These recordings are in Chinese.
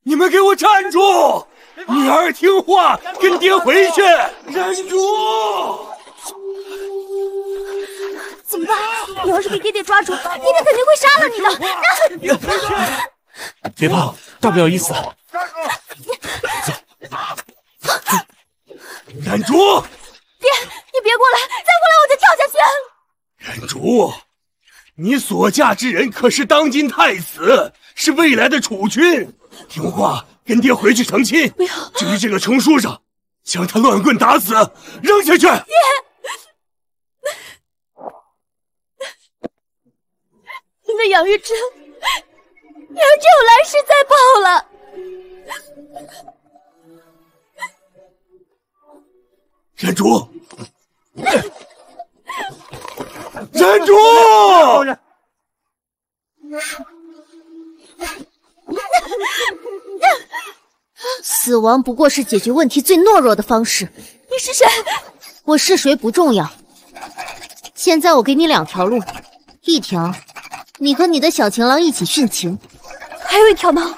你们给我站住！女儿听话，跟爹回去。站住！ 怎么办？你要是被爹爹抓住，爹爹肯定会杀了你的。 别怕，大不了一死。站住！ 爹，你别过来，再过来我就跳下去。 站住！你所嫁之人可是当今太子，是未来的储君，听话，跟爹回去成亲。 不要！ 至于这个程书上，将他乱棍打死，扔下去。爹， 您的养育之恩，娘只有来世再报了。 站住！站住！ 死亡不过是解决问题最懦弱的方式。你是谁？我是谁不重要。现在我给你2条路，一条，你和你的小情郎一起殉情；还有一条呢？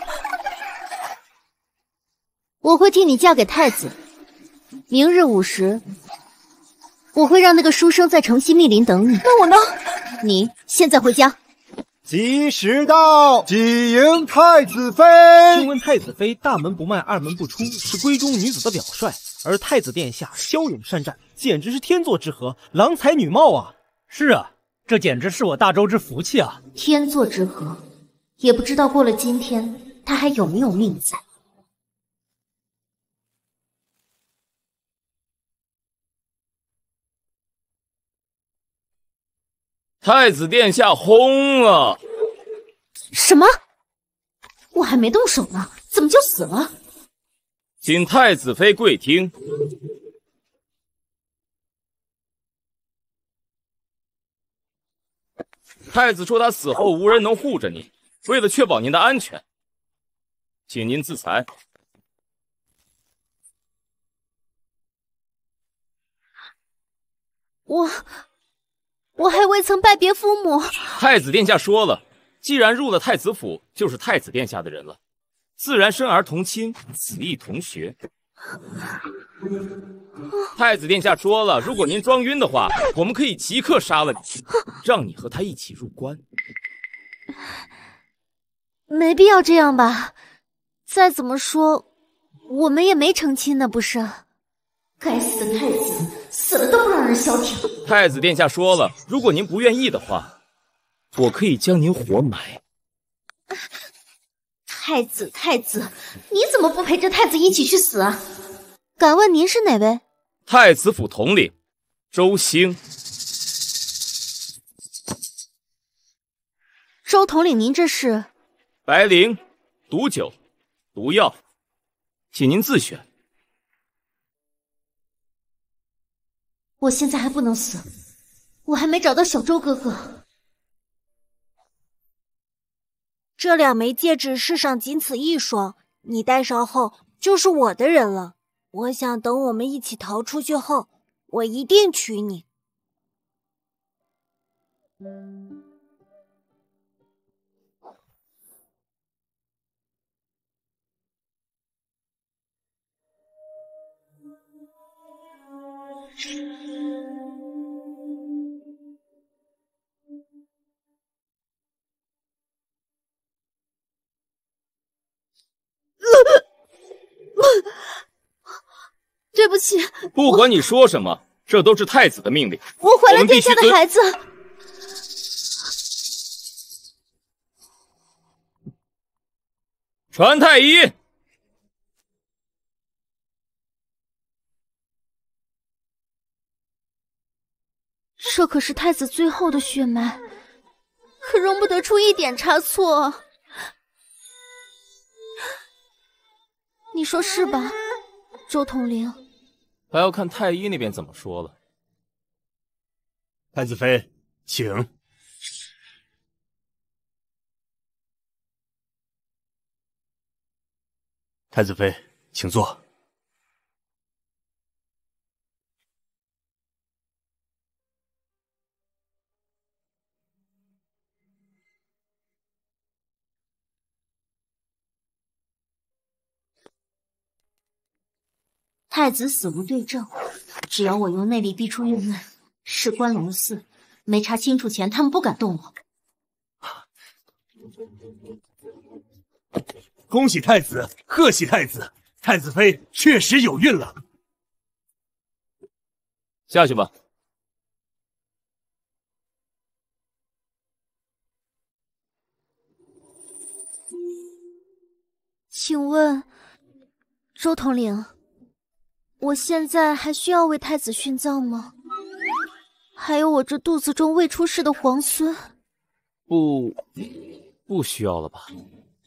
我会替你嫁给太子。明日午时，我会让那个书生在城西密林等你。那我呢？你现在回家。 吉时到，喜迎太子妃。 听闻太子妃大门不迈，二门不出，是闺中女子的表率，而太子殿下骁勇善战，简直是天作之合，郎才女貌啊！ 是啊，这简直是我大周之福气啊！ 天作之合，也不知道过了今天，他还有没有命在。 太子殿下轰了！ 什么？我还没动手呢，怎么就死了？ 请太子妃跪听。太子说他死后无人能护着你，为了确保您的安全，请您自裁。 我还未曾拜别父母。 太子殿下说了，既然入了太子府，就是太子殿下的人了，自然生儿同亲，子义同学。太子殿下说了，如果您装晕的话，我们可以即刻杀了你，让你和他一起入关。 没必要这样吧？再怎么说，我们也没成亲呢，不是？该死的太子，死了都不让人消停。 太子殿下说了，如果您不愿意的话，我可以将您活埋。 太子，你怎么不陪着太子一起去死啊？敢问您是哪位？ 太子府统领周兴。 周统领，您这是？ 白绫、毒酒、毒药，请您自选。 我现在还不能死，我还没找到小周哥哥。 这2枚戒指世上仅此一双，你戴上后就是我的人了。我想等我们一起逃出去后，我一定娶你。 对不起， 不管你说什么，这都是太子的命令。 我毁了殿下的孩子。 传太医。 这可是太子最后的血脉，可容不得出一点差错。你说是吧，周统领？ 还要看太医那边怎么说了。 太子妃，请。太子妃，请坐。 太子死无对证，只要我用内力逼出郁闷，事关龙寺，没查清楚前，他们不敢动我。 恭喜太子，贺喜太子，太子妃确实有孕了。 下去吧。 请问，周统领，我现在还需要为太子殉葬吗？还有我这肚子中未出世的皇孙。 不需要了吧？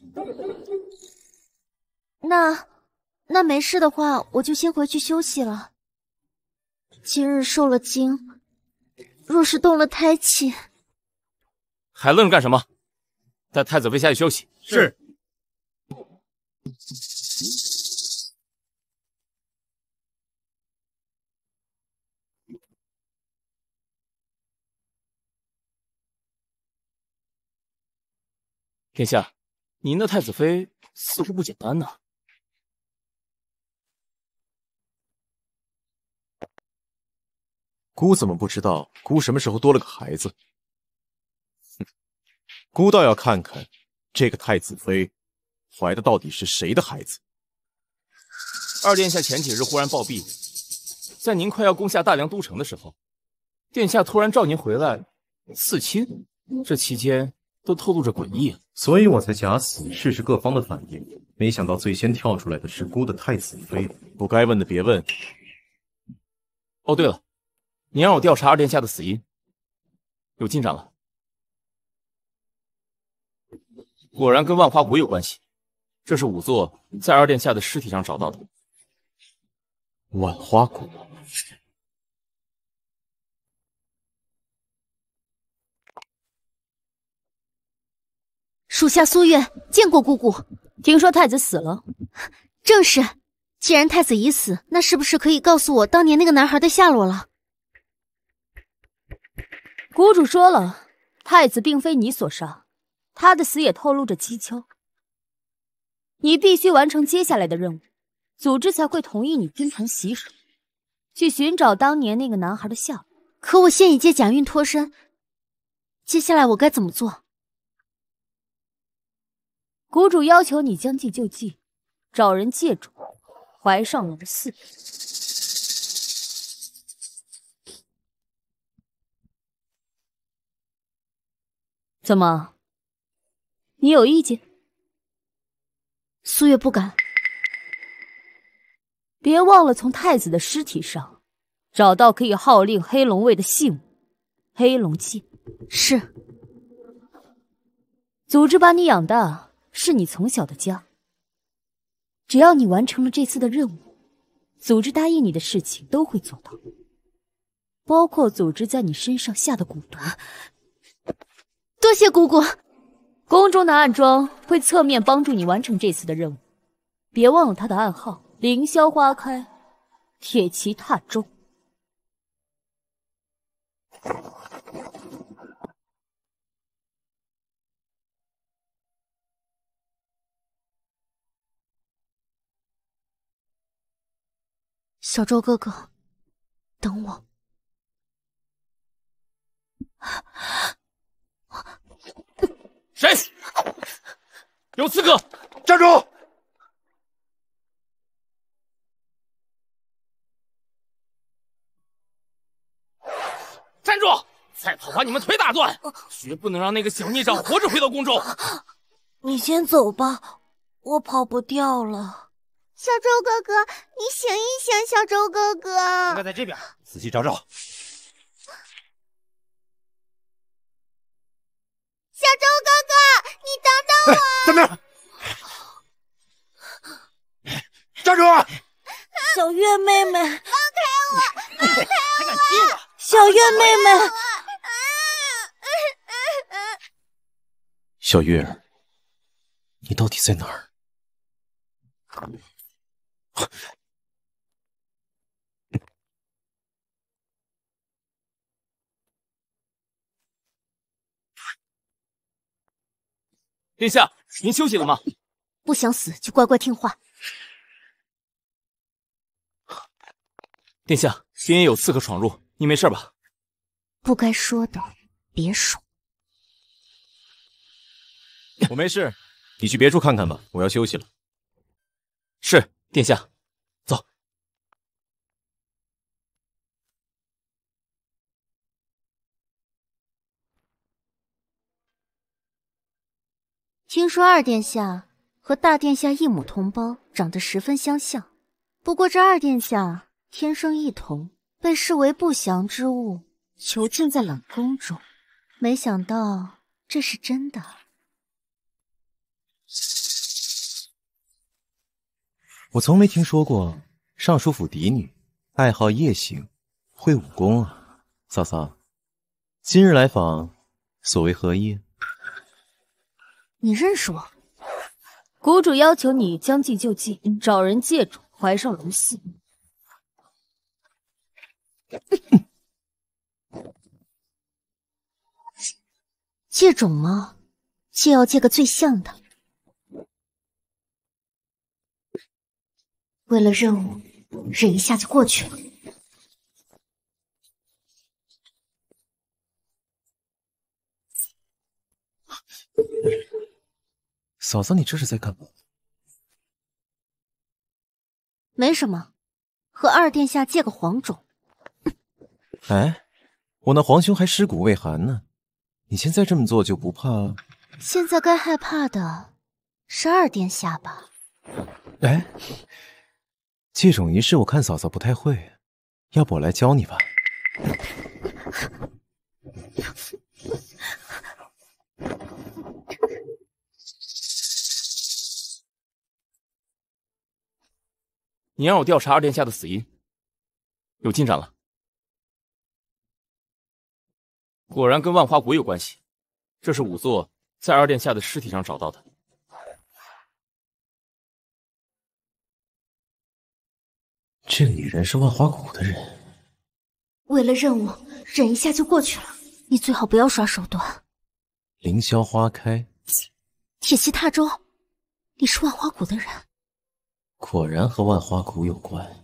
那没事的话，我就先回去休息了。今日受了惊，若是动了胎气， 还愣着干什么？带太子妃下去休息。 是。 殿下，您的太子妃似乎不简单呢。 姑怎么不知道姑什么时候多了个孩子？哼，姑倒要看看这个太子妃怀的到底是谁的孩子。 二殿下前几日忽然暴毙，在您快要攻下大梁都城的时候，殿下突然召您回来刺亲，这期间都透露着诡异。 所以我才假死试试各方的反应，没想到最先跳出来的是姑的太子妃。 不该问的别问。 哦，对了，你让我调查二殿下的死因，有进展了。果然跟万花谷有关系，这是仵作在二殿下的尸体上找到的。 万花谷。 属下苏月见过姑姑，听说太子死了。正是，既然太子已死，那是不是可以告诉我当年那个男孩的下落了？ 谷主说了，太子并非你所杀，他的死也透露着蹊跷。你必须完成接下来的任务，组织才会同意你君臣洗手，去寻找当年那个男孩的下落。 可我现已借假孕脱身，接下来我该怎么做？ 谷主要求你将计就计，找人借种，怀上龙嗣。怎么？你有意见？ 苏月不敢。 别忘了从太子的尸体上找到可以号令黑龙卫的信物——黑龙剑。 是。 组织把你养大，是你从小的家。只要你完成了这次的任务，组织答应你的事情都会做到，包括组织在你身上下的蛊毒。 多谢姑姑。 宫中的暗桩会侧面帮助你完成这次的任务，别忘了他的暗号：凌霄花开，铁骑踏舟。 小周哥哥，等我。 谁？有刺客！ 站住！ 站住！再跑把你们腿打断！绝不能让那个小孽障活着回到宫中。 你先走吧，我跑不掉了。 小周哥哥，你醒一醒，小周哥哥。 应该在这边， 仔细找找。 小周哥哥，你等等我！ 在那儿！站住！ 小月妹妹， 放开我！放开我！ 还敢踢我！ 小月妹妹， 小月儿，你到底在哪儿？ 殿下，您休息了吗？ 不想死就乖乖听话。 殿下，边野有刺客闯入，你没事吧？ 不该说的别说。 我没事，你去别处看看吧，我要休息了。 是，殿下。走。 听说二殿下和大殿下异母同胞，长得十分相像。不过这二殿下天生异瞳，被视为不祥之物，囚禁在冷宫中。没想到这是真的。 我从没听说过尚书府嫡女，爱好夜行，会武功啊。嫂嫂，今日来访，所为何意？ 你认识我？ 谷主要求你将计就计，找人借种怀上龙嗣。 借种吗？借要借个最像的。为了任务，忍一下就过去了。 嫂嫂，你这是在干嘛？ 没什么，和二殿下借个黄种。 哎，我那皇兄还尸骨未寒呢，你现在这么做就不怕？ 现在该害怕的是二殿下吧？ 哎，借种仪式我看嫂嫂不太会，要不我来教你吧？ 你让我调查二殿下的死因，有进展了。果然跟万花谷有关系，这是仵作在二殿下的尸体上找到的。 这个女人是万花谷的人。 为了任务，忍一下就过去了。你最好不要耍手段。 凌霄花开， 铁骑踏舟，你是万花谷的人。 果然和万花谷有关。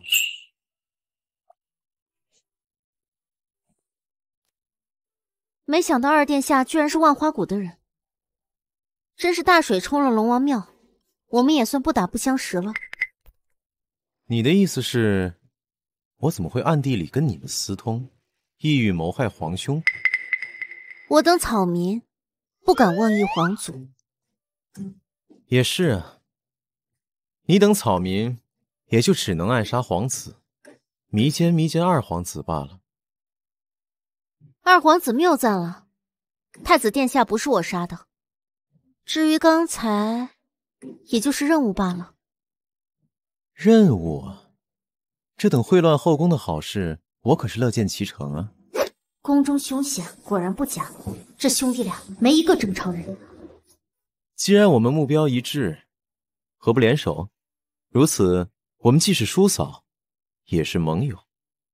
没想到二殿下居然是万花谷的人，真是大水冲了龙王庙，我们也算不打不相识了。 你的意思是，我怎么会暗地里跟你们私通，意欲谋害皇兄？ 我等草民不敢妄议皇祖。 也是啊，你等草民也就只能暗杀皇子，迷奸二皇子罢了。 二皇子谬赞了，太子殿下不是我杀的。至于刚才，也就是任务罢了。 任务啊，这等秽乱后宫的好事，我可是乐见其成啊。 宫中凶险果然不假，这兄弟俩没一个正常人。 既然我们目标一致，何不联手？如此，我们既是叔嫂，也是盟友。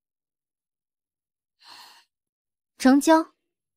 成交。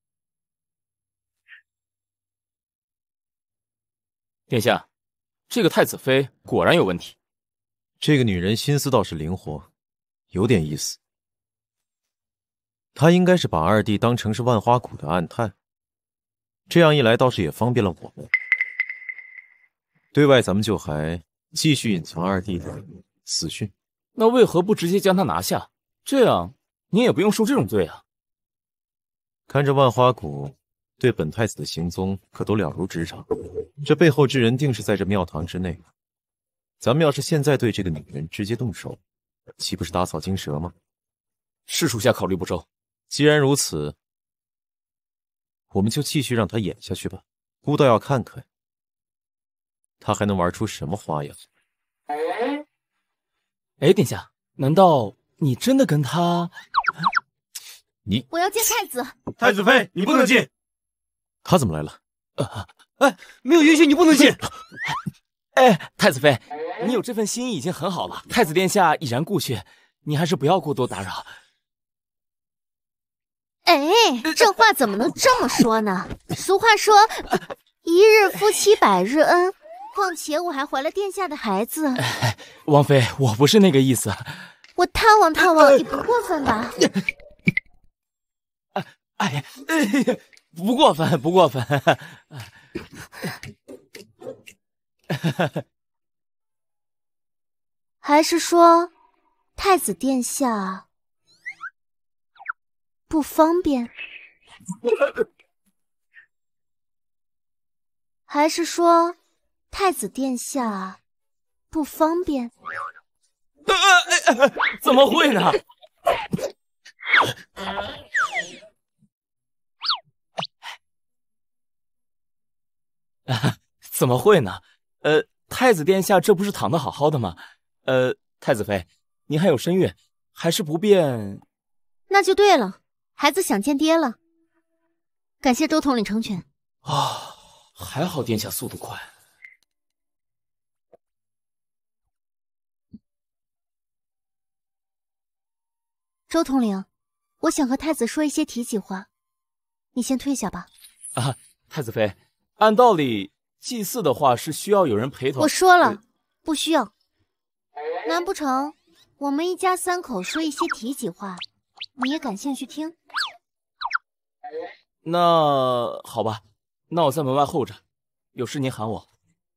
殿下，这个太子妃果然有问题。 这个女人心思倒是灵活，有点意思。她应该是把二弟当成是万花谷的暗探，这样一来倒是也方便了我们。对外咱们就还继续隐藏二弟的死讯。 那为何不直接将他拿下？这样你也不用受这种罪啊。 看着万花谷对本太子的行踪可都了如指掌，这背后之人定是在这庙堂之内。咱们要是现在对这个女人直接动手，岂不是打草惊蛇吗？ 是属下考虑不周。 既然如此，我们就继续让她演下去吧。孤道要看看她还能玩出什么花样。 哎，殿下，难道你真的跟他？ 你我要见太子。 太子妃，你不能进。 他怎么来了？ 哎，没有允许你不能进。 哎，太子妃，你有这份心意已经很好了。太子殿下已然故去，你还是不要过多打扰。 哎，这话怎么能这么说呢？俗话说，一日夫妻百日恩。况且我还怀了殿下的孩子。 王妃，我不是那个意思。 我探望探望也不过分吧？ 哎，不过分，不过分。 还是说，太子殿下不方便？还是说，太子殿下不方便？ 怎么会呢？怎么会呢？太子殿下这不是躺得好好的吗？太子妃，您还有身孕，还是不便？ 那就对了，孩子想见爹了。感谢周统领成全。 啊，还好殿下速度快。 周统领，我想和太子说一些体己话，你先退下吧。 啊，太子妃，按道理祭祀的话是需要有人陪同。 我说了，不需要。难不成我们一家三口说一些体己话，你也感兴趣听？ 那好吧，那我在门外候着，有事您喊我。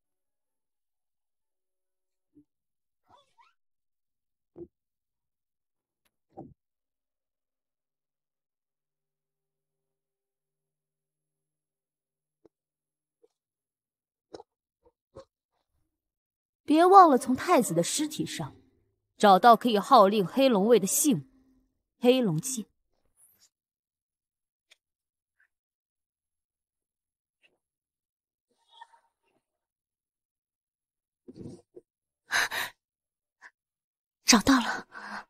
别忘了从太子的尸体上找到可以号令黑龙卫的信物——黑龙剑。 找到了，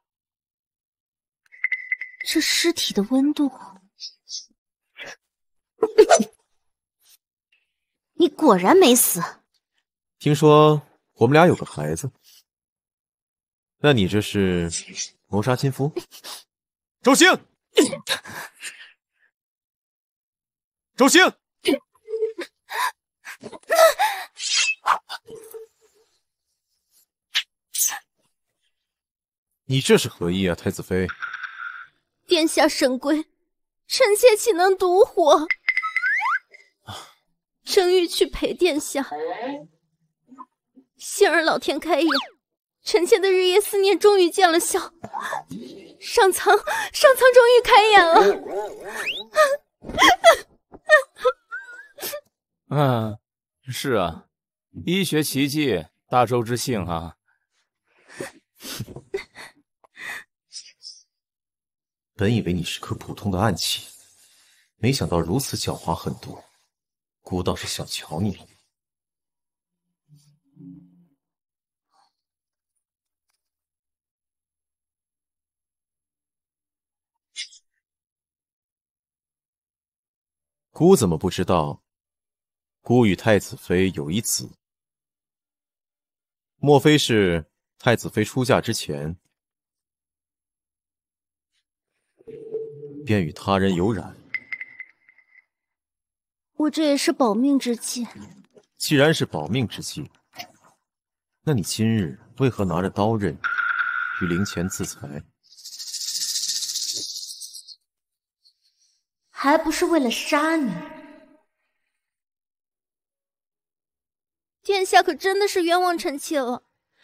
这尸体的温度，你果然没死。 听说我们俩有个孩子，那你这是谋杀亲夫？ 周兴，周兴， 你这是何意啊，太子妃？ 殿下神规，臣妾岂能独活？正欲去陪殿下，幸而老天开眼，臣妾的日夜思念终于见了效，上苍终于开眼了。 是啊，医学奇迹，大周之幸啊。 本以为你是颗普通的暗器，没想到如此狡猾狠毒，孤倒是小瞧你了。孤怎么不知道？孤与太子妃有一子，莫非是太子妃出嫁之前便与他人有染？ 我这也是保命之计。 既然是保命之计，那你今日为何拿着刀刃于灵前自裁？ 还不是为了杀你。殿下可真的是冤枉臣妾了。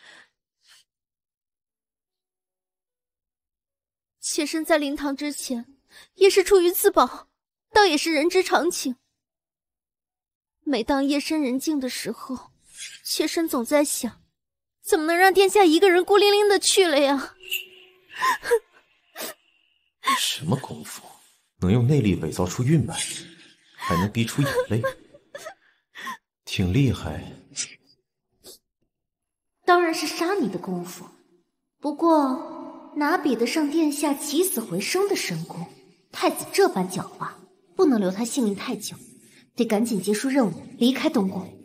妾身在灵堂之前，也是出于自保，倒也是人之常情。每当夜深人静的时候，妾身总在想，怎么能让殿下一个人孤零零的去了呀？ 什么功夫能用内力伪造出韵脉，还能逼出眼泪？挺厉害。 当然是杀你的功夫，不过哪比得上殿下起死回生的神功？太子这般狡猾，不能留他性命太久，得赶紧结束任务，离开东宫。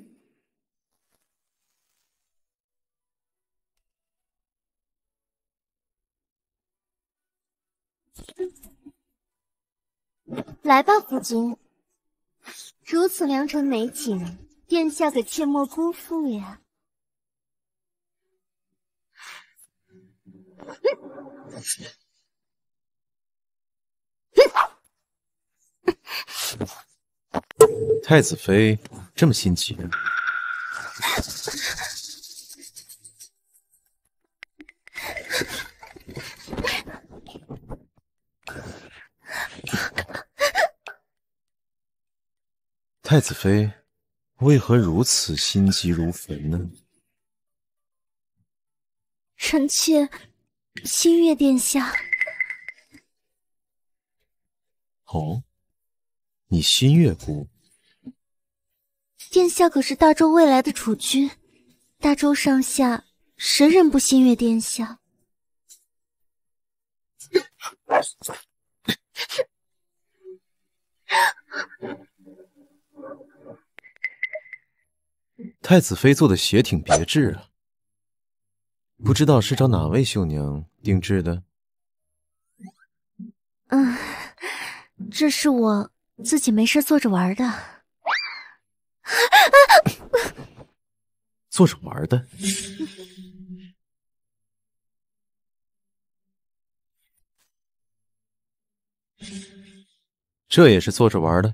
来吧，夫君，如此良辰美景，殿下可切莫辜负呀。 太子妃这么心急？太子妃为何如此心急如焚呢？ 臣妾心悦殿下。 哦，你心悦姑？ 殿下可是大周未来的储君，大周上下谁人不心悦殿下？ 太子妃做的鞋挺别致啊，不知道是找哪位绣娘定制的？ 这是我自己没事做着玩的。 做着玩的？这也是做着玩的？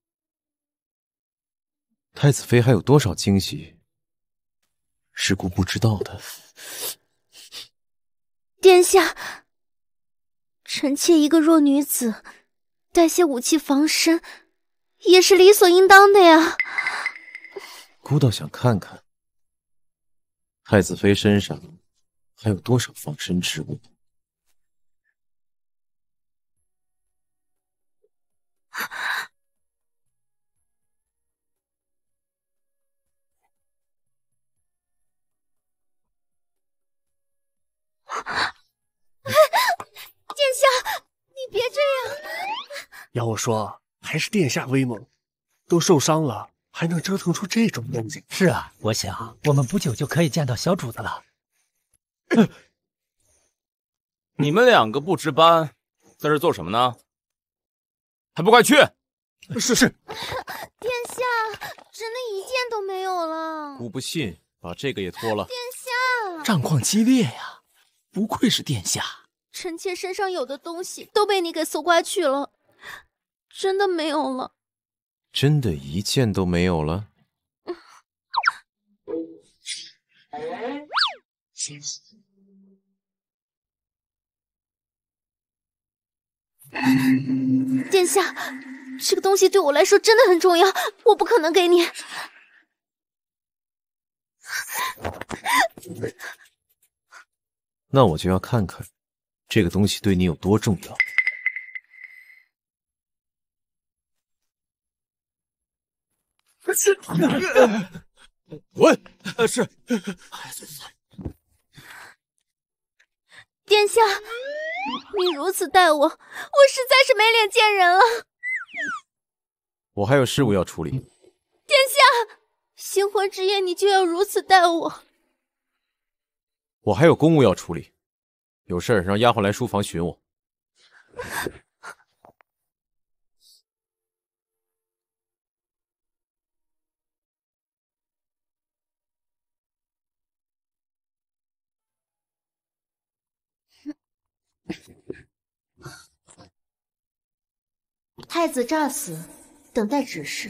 太子妃还有多少惊喜是姑不知道的？ 殿下，臣妾一个弱女子，带些武器防身，也是理所应当的呀。 姑倒想看看，太子妃身上还有多少防身之物。 殿下，你别这样！ 要我说，还是殿下威猛，都受伤了，还能折腾出这种动静。 是啊，我想我们不久就可以见到小主子了。 你们两个不值班，在这做什么呢？还不快去！ 是。 殿下，真的一件都没有了。 姑不信，把这个也脱了。 殿下， 战况激烈呀，不愧是殿下。 臣妾身上有的东西都被你给搜刮去了，真的没有了。 真的一件都没有了？ 殿下，这个东西对我来说真的很重要，我不可能给你。 那我就要看看这个东西对你有多重要。 滚！ 是。 殿下，你如此待我，我实在是没脸见人了。 我还有事务要处理。 殿下，新婚之夜你就要如此待我？ 我还有公务要处理，有事让丫鬟来书房寻我。 太子诈死，等待指示。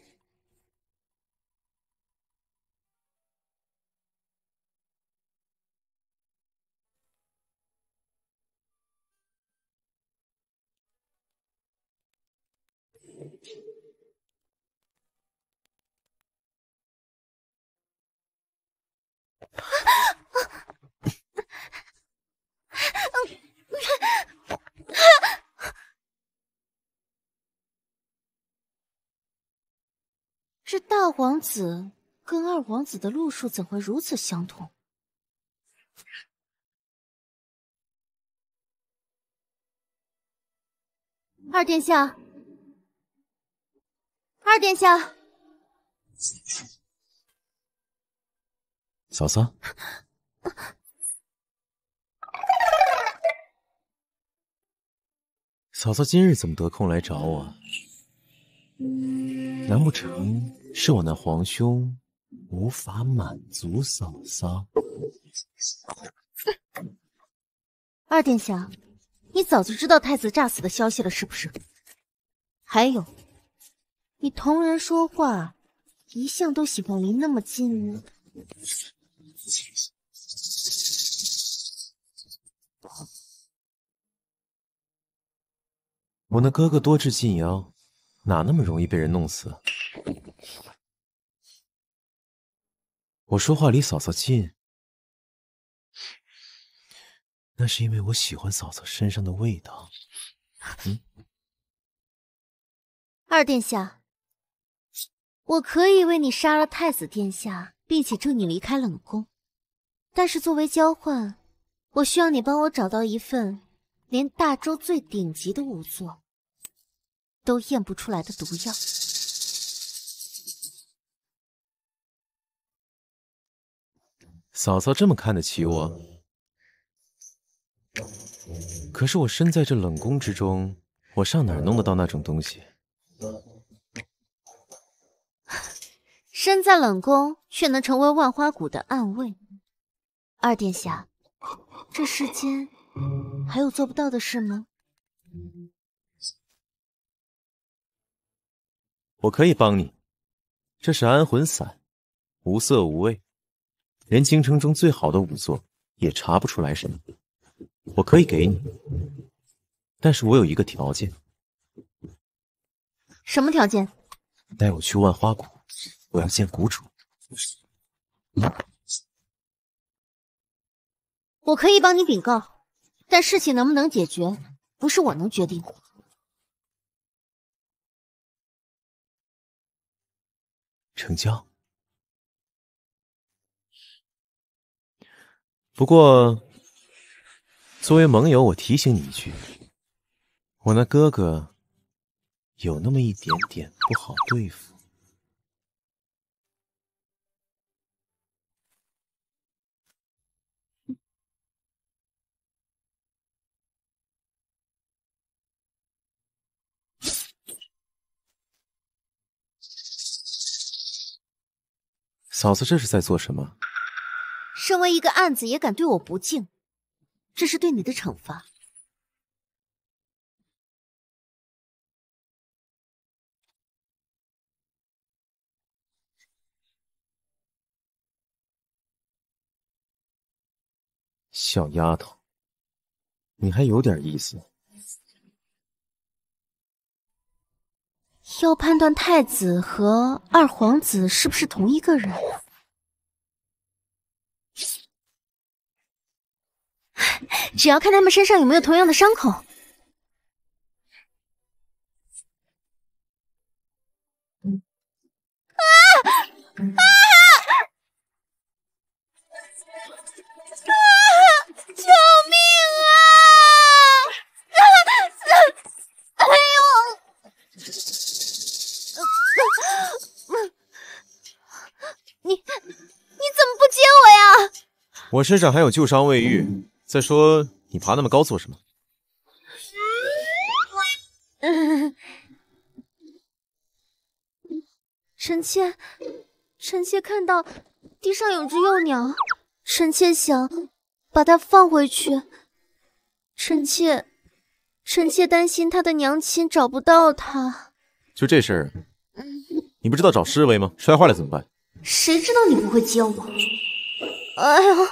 这大皇子跟二皇子的路数怎会如此相同？二殿下，二殿下， 嫂嫂，嫂嫂今日怎么得空来找我？难不成是我那皇兄无法满足嫂嫂？ 二殿下，你早就知道太子诈死的消息了，是不是？还有，你同人说话一向都喜欢离那么近。 我那哥哥多智近妖，哪那么容易被人弄死？我说话离嫂嫂近，那是因为我喜欢嫂嫂身上的味道。 二殿下，我可以为你杀了太子殿下，并且助你离开冷宫，但是作为交换，我需要你帮我找到一份连大周最顶级的仵作都验不出来的毒药。 嫂嫂这么看得起我，可是我身在这冷宫之中，我上哪儿弄得到那种东西？ 身在冷宫，却能成为万花谷的暗卫。二殿下，这世间还有做不到的事吗？ 我可以帮你，这是安魂散，无色无味，连京城中最好的仵作也查不出来什么。我可以给你，但是我有一个条件。 什么条件？ 带我去万花谷，我要见谷主。 我可以帮你禀告，但事情能不能解决，不是我能决定的。 成交。不过，作为盟友，我提醒你一句，我那哥哥有那么一点点不好对付。嫂子这是在做什么？ 身为一个暗子也敢对我不敬，这是对你的惩罚。 小丫头，你还有点意思。 要判断太子和二皇子是不是同一个人，只要看他们身上有没有同样的伤口。救命啊！哎呦！你怎么不接我呀？ 我身上还有旧伤未愈，再说你爬那么高做什么？ 臣妾看到地上有只幼鸟，臣妾想把它放回去。臣妾担心她的娘亲找不到她。 就这事儿，你不知道找侍卫吗？摔坏了怎么办？ 谁知道你不会接我？哎呦！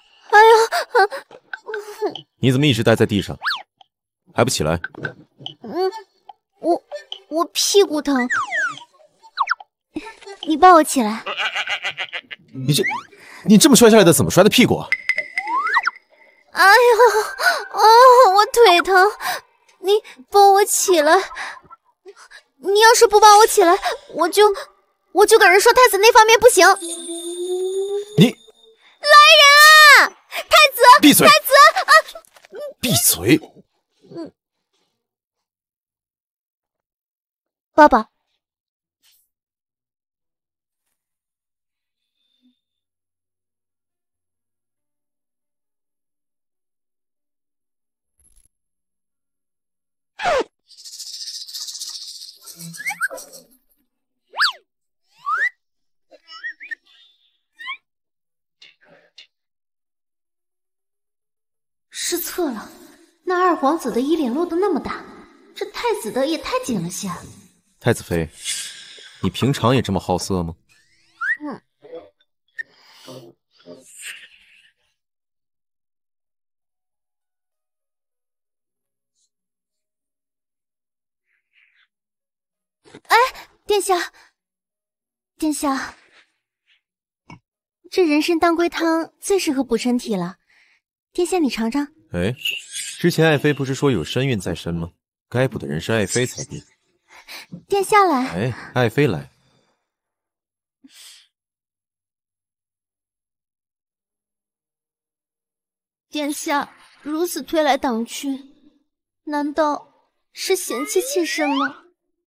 你怎么一直待在地上，还不起来？ 我屁股疼，你抱我起来。 你这么摔下来的，怎么摔的屁股啊？ 哎呦，我腿疼，你抱我起来。你要是不抱我起来，我就跟人说太子那方面不行。 你来人啊！太子， 闭嘴！ 太子啊！ 闭嘴！ 爸爸， 失策了。那二皇子的衣领露得那么大，这太子的也太紧了些。 太子妃，你平常也这么好色吗？ 哎，殿下，殿下，这人参当归汤最适合补身体了。殿下，你尝尝。 哎，之前爱妃不是说有身孕在身吗？该补的人是爱妃才对。 殿下来。 哎，爱妃来。 殿下如此推来挡去，难道是嫌弃妾身吗？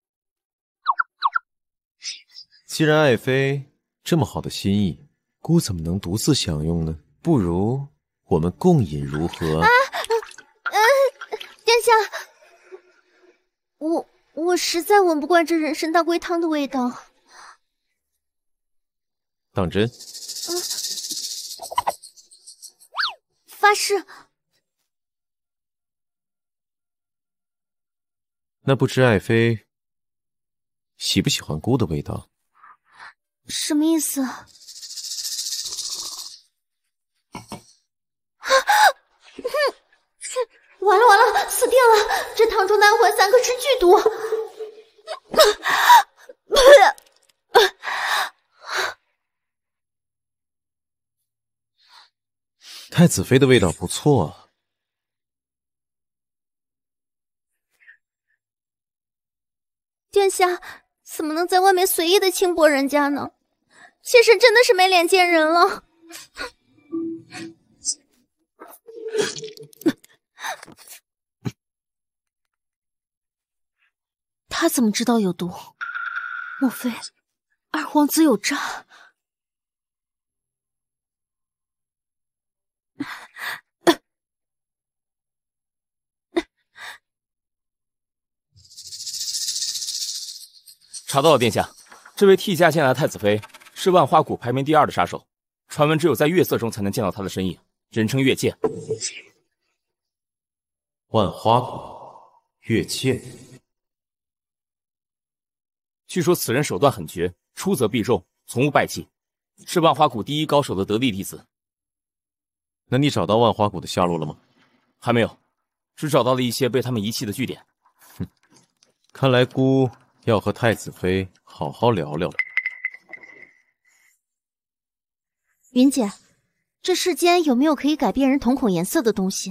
既然爱妃这么好的心意，姑怎么能独自享用呢？不如我们共饮如何？ 殿下，我实在闻不惯这人参当归汤的味道。 当真？ 发誓。 那不知爱妃喜不喜欢菇的味道？ 什么意思？完了完了，死定了！这汤中的安魂3颗是剧毒。 太子妃的味道不错啊。 殿下怎么能在外面随意的轻薄人家呢？妾身真的是没脸见人了。他怎么知道有毒？莫非二皇子有诈？ 查到了，殿下，这位替驾进来的太子妃是万花谷排名第2的杀手，传闻只有在月色中才能见到她的身影，人称月剑。 万花谷月剑， 据说此人手段狠绝，出则必中，从无败绩，是万花谷第1高手的得力弟子。 那你找到万花谷的下落了吗？ 还没有，只找到了一些被他们遗弃的据点。 哼，看来姑要和太子妃好好聊聊了。 云姐，这世间有没有可以改变人瞳孔颜色的东西？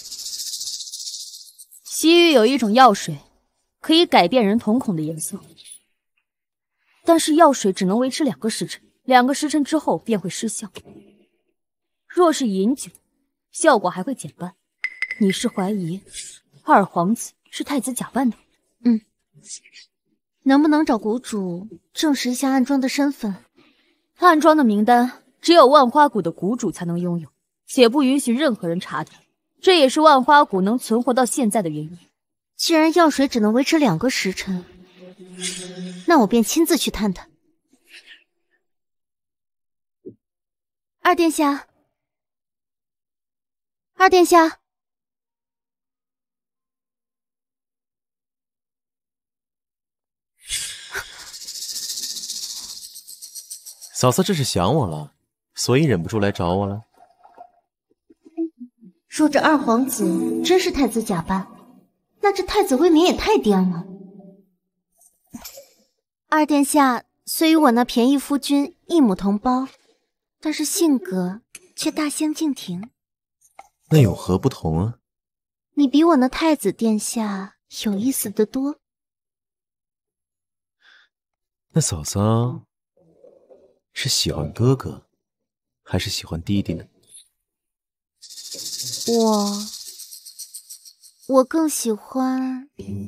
西域有一种药水，可以改变人瞳孔的颜色，但是药水只能维持2个时辰，2个时辰之后便会失效。若是饮酒，效果还会减半。你是怀疑二皇子是太子假扮的？ 能不能找谷主证实一下暗桩的身份？ 暗桩的名单只有万花谷的谷主才能拥有，且不允许任何人查点。这也是万花谷能存活到现在的原因。 既然药水只能维持2个时辰，那我便亲自去探探。二殿下，二殿下， 嫂嫂这是想我了，所以忍不住来找我了。 若这二皇子真是太子假扮，那这太子未免也太颠了。二殿下虽与我那便宜夫君一母同胞，但是性格却大相径庭。 那有何不同啊？ 你比我那太子殿下有意思得多。 那嫂嫂是喜欢哥哥，还是喜欢弟弟呢？ 我更喜欢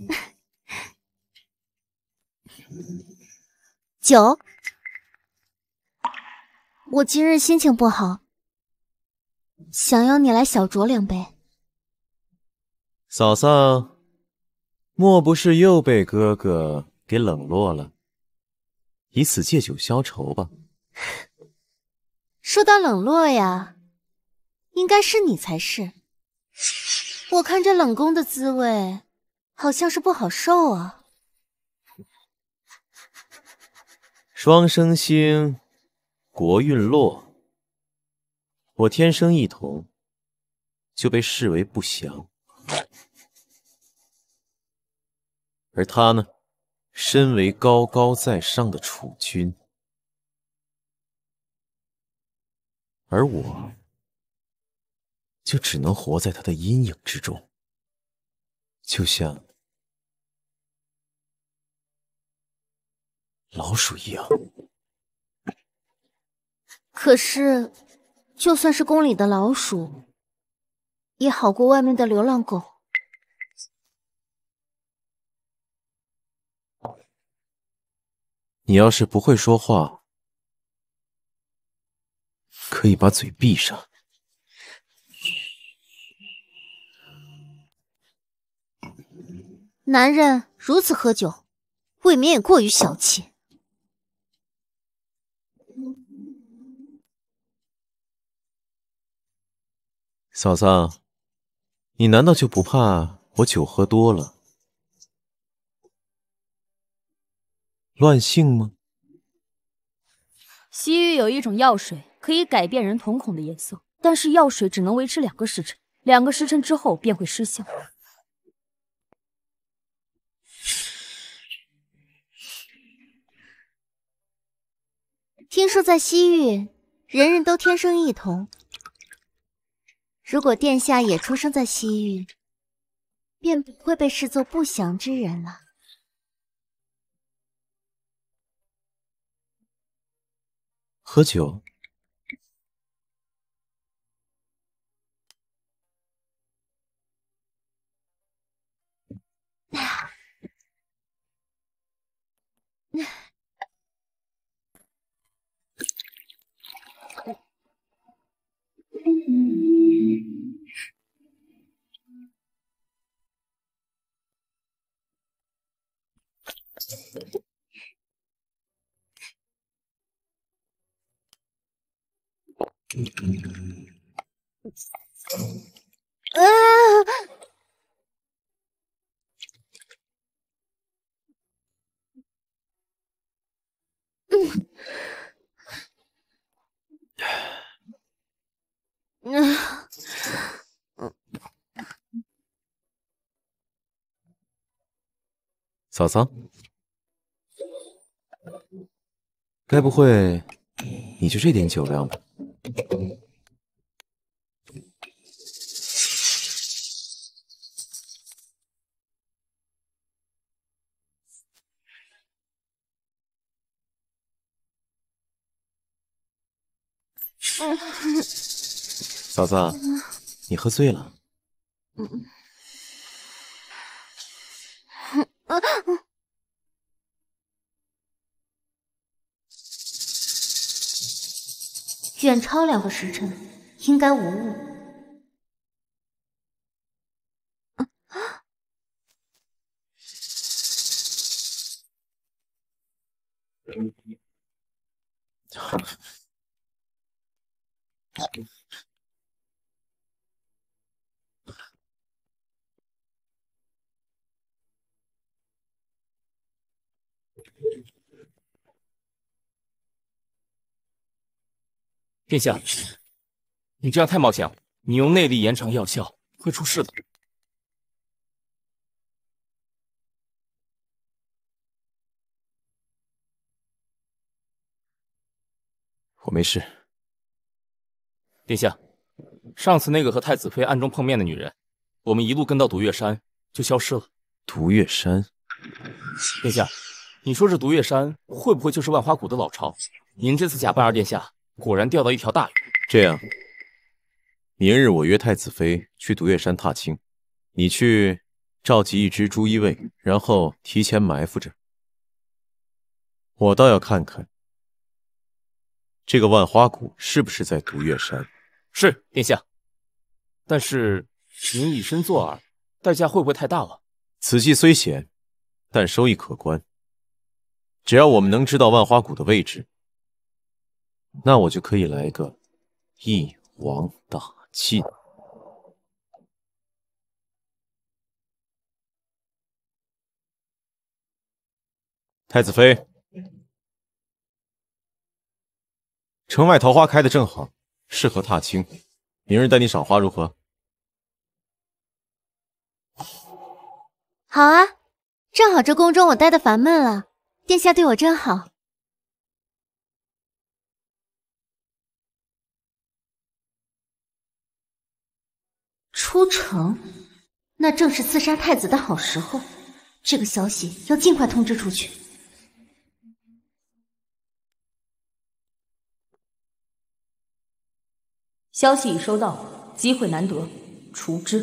酒。我今日心情不好，想要你来小酌2杯。 嫂嫂，莫不是又被哥哥给冷落了，以此借酒消愁吧？ 说到冷落呀，应该是你才是。 我看这冷宫的滋味，好像是不好受啊。 双生星，国运落。我天生异瞳，就被视为不祥。而他呢，身为高高在上的储君，而我就只能活在他的阴影之中，就像老鼠一样。 可是，就算是宫里的老鼠，也好过外面的流浪狗。 你要是不会说话，可以把嘴闭上。 男人如此喝酒，未免也过于小气。 嫂子，你难道就不怕我酒喝多了乱性吗？ 西域有一种药水，可以改变人瞳孔的颜色，但是药水只能维持2个时辰，2个时辰之后便会失效。 听说在西域，人人都天生异瞳。如果殿下也出生在西域，便不会被视作不祥之人了。 喝酒？嫂子，该不会你就这点酒量吧？嫂子，你喝醉了。 远超2个时辰，应该无误。 殿下，你这样太冒险了，你用内力延长药效会出事的。 我没事。 殿下，上次那个和太子妃暗中碰面的女人，我们一路跟到毒月山就消失了。 毒月山？ 殿下，你说这毒月山会不会就是万花谷的老巢？您这次假扮二殿下，果然钓到一条大鱼。 这样，明日我约太子妃去毒月山踏青，你去召集一支朱衣卫，然后提前埋伏着。我倒要看看这个万花谷是不是在毒月山。 是，殿下。但是您以身作饵，代价会不会太大了？ 此计虽险，但收益可观。只要我们能知道万花谷的位置，那我就可以来个一网打尽。 太子妃，城外桃花开得正好，适合踏青。明日带你赏花如何？ 好啊，正好这宫中我待得烦闷了，殿下对我真好。出城，那正是刺杀太子的好时候。这个消息要尽快通知出去。 消息已收到，机会难得，除之。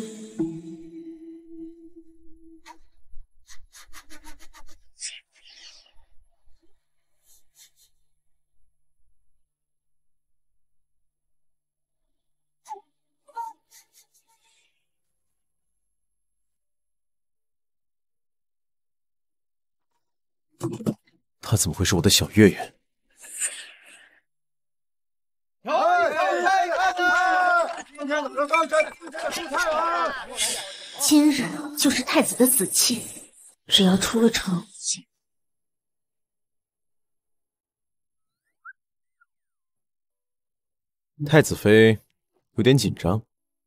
他怎么会是我的小月月？ 今日就是太子的死期，只要出了城， 太子妃有点紧张。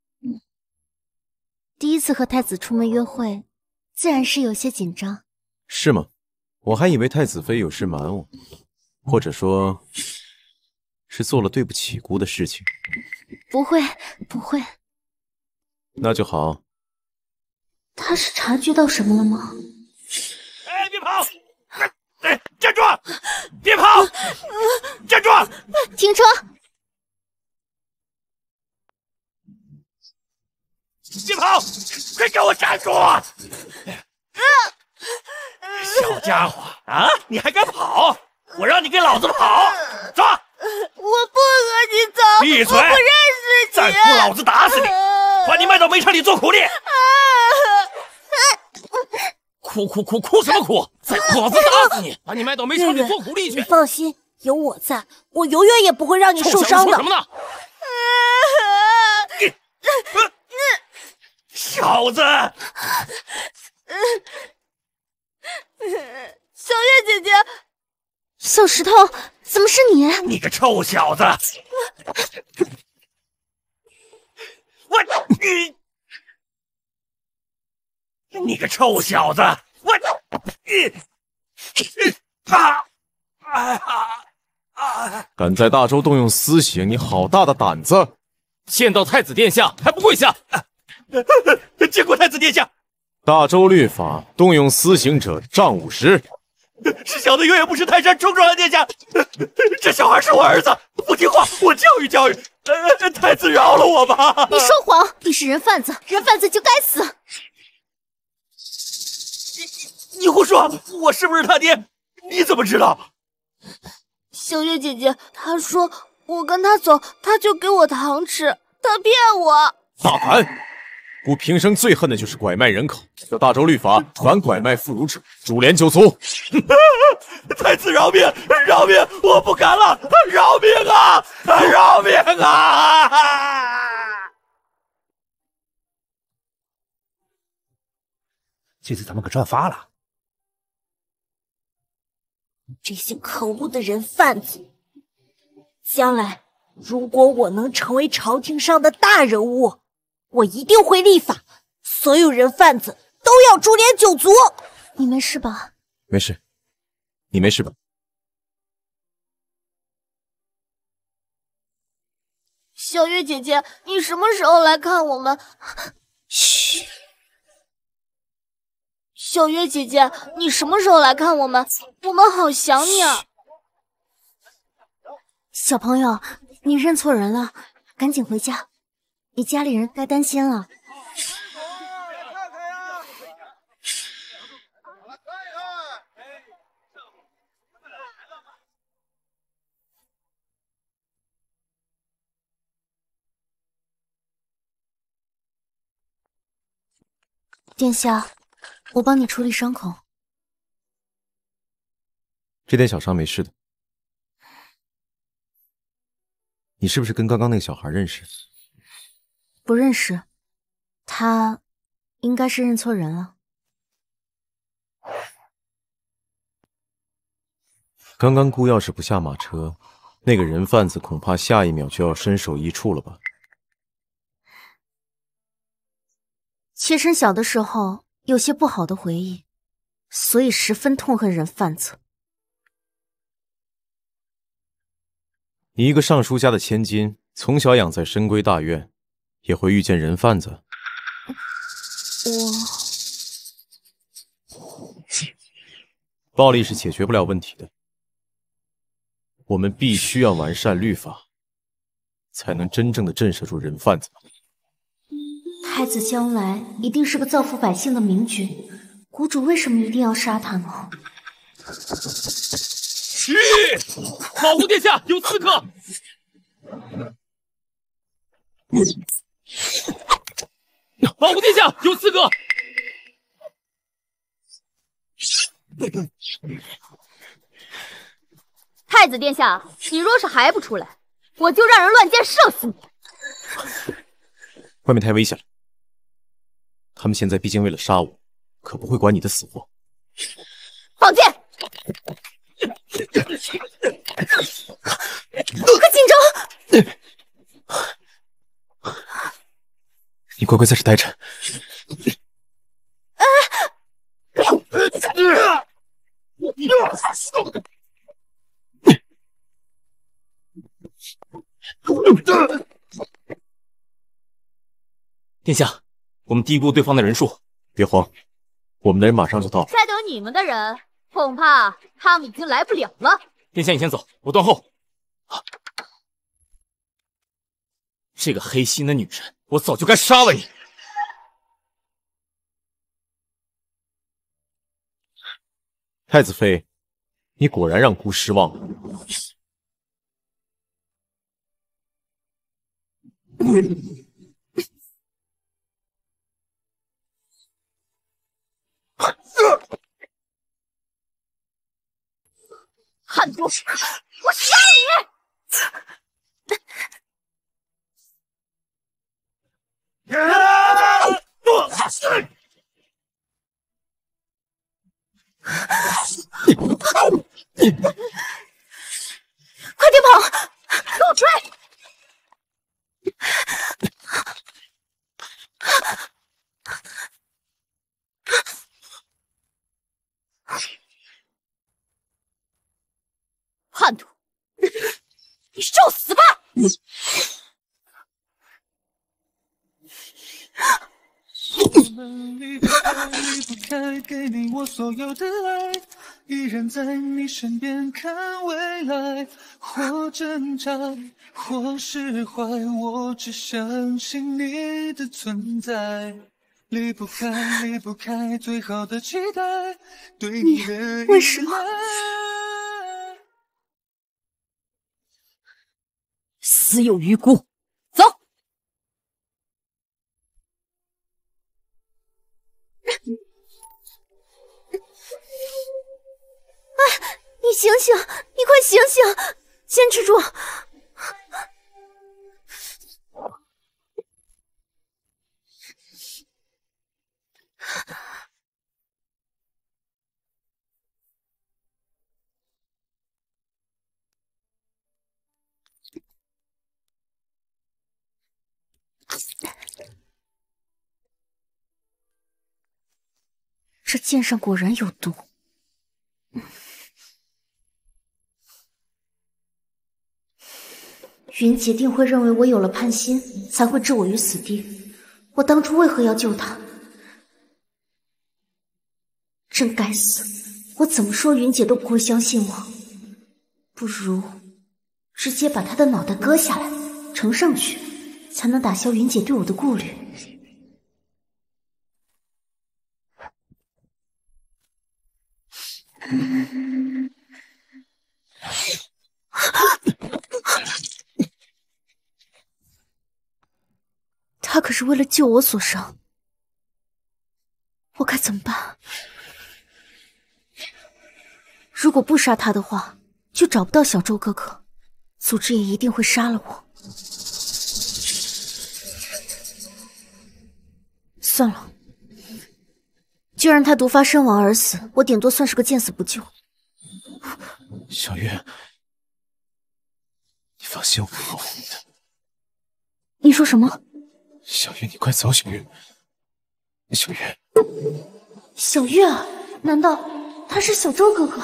第一次和太子出门约会，自然是有些紧张。 是吗？我还以为太子妃有事瞒我，或者说，是做了对不起姑的事情。 不会，不会。 那就好。 他是察觉到什么了吗？ 哎，别跑！哎，站住！别跑！站住！ 停车！ 别跑！快给我站住！小家伙啊，你还敢跑？我让你跟老子跑！走！ 我不和你走， 闭嘴！ 我不认识你！ 再不老子打死你！把你卖到煤场里做苦力！哭什么哭？再不老子打死你！把你卖到煤场里做苦力去！ 你放心，有我在，我永远也不会让你受伤的。 说什么呢？小子！ 小月姐姐， 小石头，怎么是你？ 你个臭小子！你个臭小子！ 敢在大周动用私刑，你好大的胆子！ 见到太子殿下还不跪下！ 见过太子殿下。 大周律法，动用私刑者杖50。 是小的永远不识泰山，冲撞了殿下。这小孩是我儿子，不听话，我教育教育。太子饶了我吧！ 你说谎，你是人贩子，人贩子就该死。 你胡说！我是不是他爹？你怎么知道？ 小月姐姐，她说我跟她走，她就给我糖吃，她骗我。 大胆！姑平生最恨的就是拐卖人口。这大周律法，凡拐卖妇孺者，株连9族。 太子饶命！饶命！我不敢了！饶命啊！饶命啊！ 这次咱们可赚发了。 这些可恶的人贩子！将来如果我能成为朝廷上的大人物，我一定会立法，所有人贩子都要株连9族。 你没事吧？ 没事，你没事吧？ 小月姐姐，你什么时候来看我们？ 嘘。 小月姐姐，你什么时候来看我们？我们好想你啊！ 小朋友，你认错人了，赶紧回家，你家里人该担心了。殿下，我帮你处理伤口。 这点小伤没事的。你是不是跟刚刚那个小孩认识？ 不认识，他应该是认错人了。 刚刚姑要是不下马车，那个人贩子恐怕下一秒就要身首异处了吧？ 妾身小的时候有些不好的回忆，所以十分痛恨人贩子。 你一个尚书家的千金，从小养在深闺大院，也会遇见人贩子？暴力是解决不了问题的，我们必须要完善律法，才能真正的震慑住人贩子。 太子将来一定是个造福百姓的明君，谷主为什么一定要杀他呢？ 去！保护殿下，有刺客！保护殿下，有刺客！ 太子殿下，你若是还不出来，我就让人乱箭射死你！ 外面太危险了，他们现在毕竟为了杀我，可不会管你的死活。 放箭！ 快紧张！ 你乖乖在这待着。 殿下，我们低估对方的人数。 别慌，我们的人马上就到。 再等你们的人，恐怕他们已经来不了了。 殿下，你先走，我断后。这个黑心的女人，我早就该杀了你！ 太子妃，你果然让姑失望了。 汉族，我杀你！ 快点跑！ 给我追！叛徒，你受死吧！ 我们离不开，给你我所有的爱，依然在你身边看未来。或挣扎，或释怀，我只相信你的存在。离不开最好的期待，对你的为什么？ 死有余辜，走！ 你醒醒！你快醒醒！坚持住！这剑上果然有毒。云姐定会认为我有了叛心，才会置我于死地。我当初为何要救她？真该死！我怎么说云姐都不会相信我。不如直接把她的脑袋割下来，呈上去，才能打消云姐对我的顾虑。他可是为了救我所伤，我该怎么办？如果不杀他的话，就找不到小周哥哥，组织也一定会杀了我。算了，就让他毒发身亡而死，我顶多算是个见死不救。 小月，你放心，我会保护你的。 你说什么？ 小月，你快走！小月，小月， 小月儿，难道他是小周哥哥？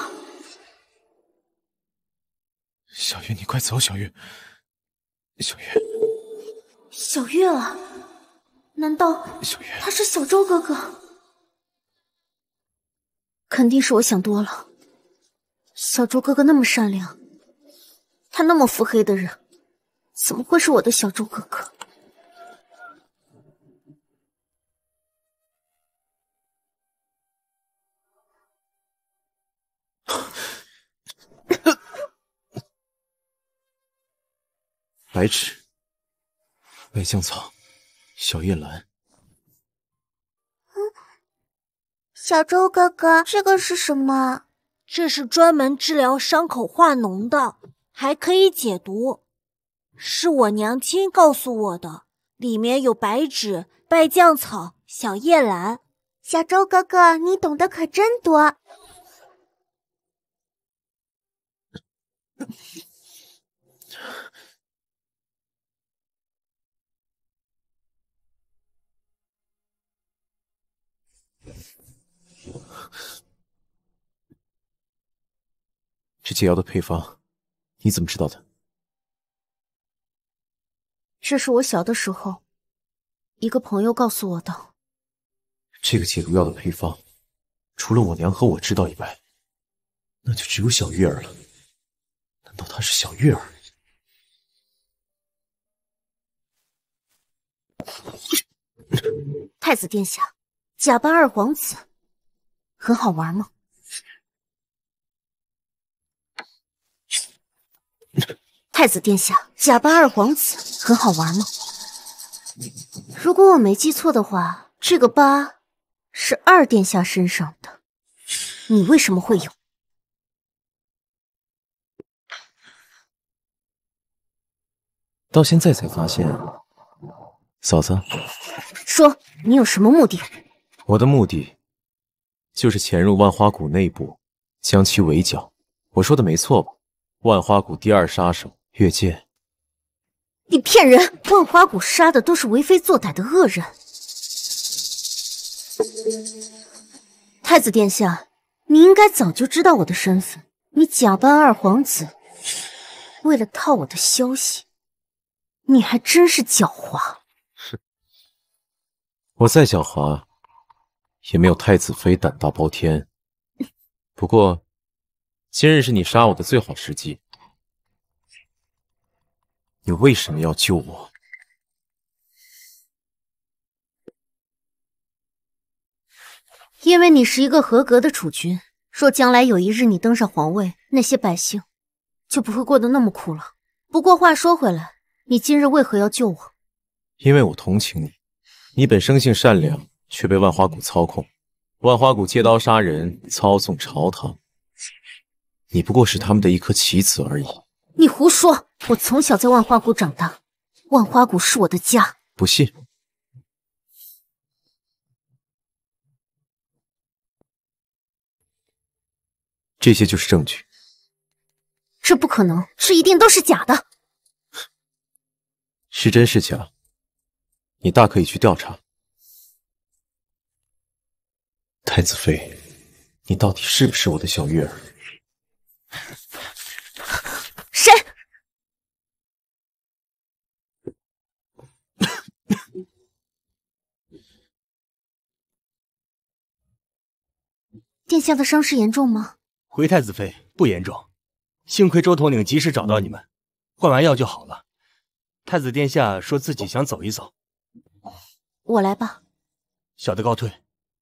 小月，你快走！小月，小月， 小月儿，难道小月他是小周哥哥？肯定是我想多了。小周哥哥那么善良，他那么腹黑的人，怎么会是我的小周哥哥？ 白芷、外香草、小叶兰。 小周哥哥，这个是什么？ 这是专门治疗伤口化脓的，还可以解毒。是我娘亲告诉我的，里面有白芷、败酱草、小叶兰。 小周哥哥，你懂得可真多。 这解药的配方，你怎么知道的？ 这是我小的时候，一个朋友告诉我的。 这个解毒药的配方，除了我娘和我知道以外，那就只有小月儿了。难道她是小月儿？ 太子殿下，假扮二皇子，很好玩吗？太子殿下，假扮二皇子，很好玩吗？如果我没记错的话，这个疤是二殿下身上的，你为什么会有？ 到现在才发现，嫂子， 说你有什么目的？ 我的目的就是潜入万花谷内部，将其围剿。我说的没错吧？万花谷第二杀手月剑。 你骗人！万花谷杀的都是为非作歹的恶人。太子殿下，你应该早就知道我的身份。你假扮二皇子，为了套我的消息，你还真是狡猾。 我再狡猾，也没有太子妃胆大包天。不过，今日是你杀我的最好时机。你为什么要救我？ 因为你是一个合格的储君。若将来有一日你登上皇位，那些百姓就不会过得那么苦了。不过话说回来，你今日为何要救我？ 因为我同情你。你本生性善良，却被万花谷操控。万花谷借刀杀人，操纵朝堂。你不过是他们的一颗棋子而已。 你胡说！我从小在万花谷长大，万花谷是我的家。 不信？这些就是证据。 这不可能，这一定都是假的。 是真是假，你大可以去调查。太子妃，你到底是不是我的小月儿？ 谁？殿下的伤势严重吗？ 回太子妃，不严重，幸亏周统领及时找到你们，换完药就好了。太子殿下说自己想走一走， 我来吧。 小的告退。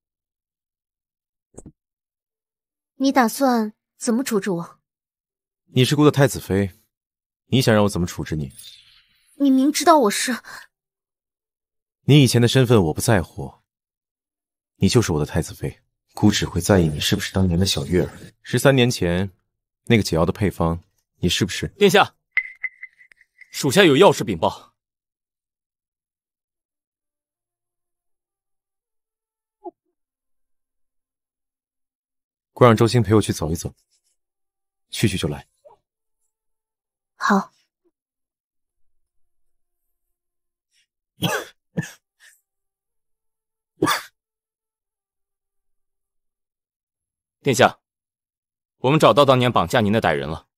你打算怎么处置我？ 你是孤的太子妃，你想让我怎么处置你？ 你明知道我是…… 你以前的身份我不在乎，你就是我的太子妃。姑只会在意你是不是当年的小月儿。13年前那个解药的配方，你是不是？ 殿下，属下有要事禀报。 快让周兴陪我去走一走。 去就来。 好。 殿下，我们找到当年绑架您的歹人了。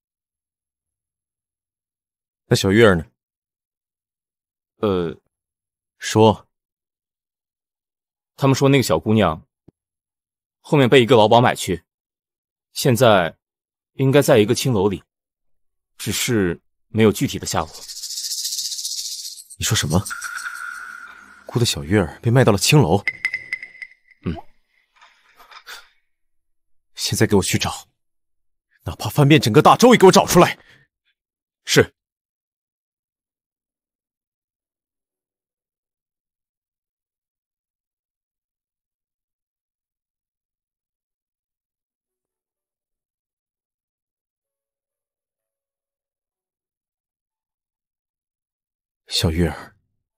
那小月儿呢？说。 他们说那个小姑娘后面被一个老鸨买去，现在应该在一个青楼里，只是没有具体的下落。 你说什么？姑的小月儿被卖到了青楼？现在给我去找，哪怕翻遍整个大洲也给我找出来。 是。 小月儿，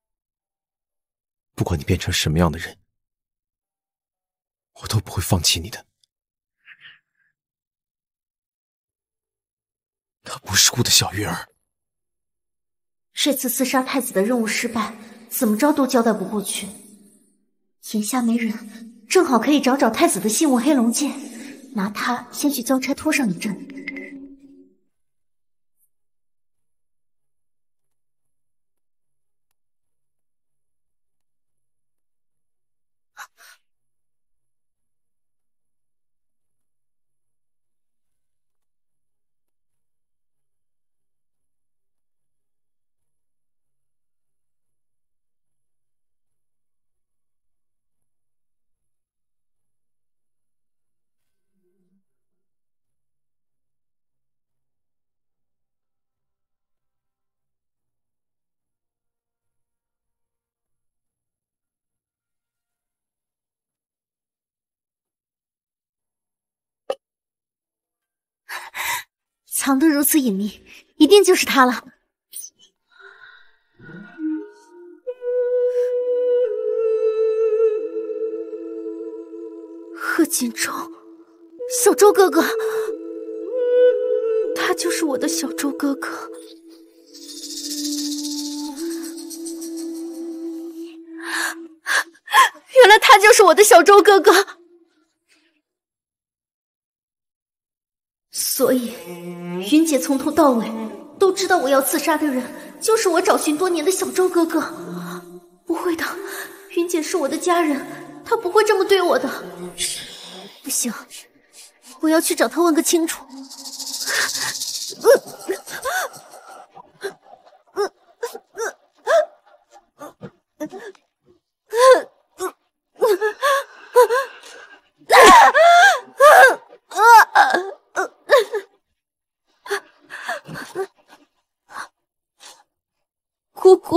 不管你变成什么样的人，我都不会放弃你的。她不是姑的小月儿。 这次刺杀太子的任务失败，怎么着都交代不过去。眼下没人，正好可以找太子的信物黑龙剑，拿它先去交差拖上一阵。藏得如此隐秘，一定就是他了。贺锦州，小周哥哥，他就是我的小周哥哥。原来他就是我的小周哥哥。所以，云姐从头到尾都知道我要刺杀的人就是我找寻多年的小周哥哥。不会的，云姐是我的家人，她不会这么对我的。不行，我要去找她问个清楚。姑姑，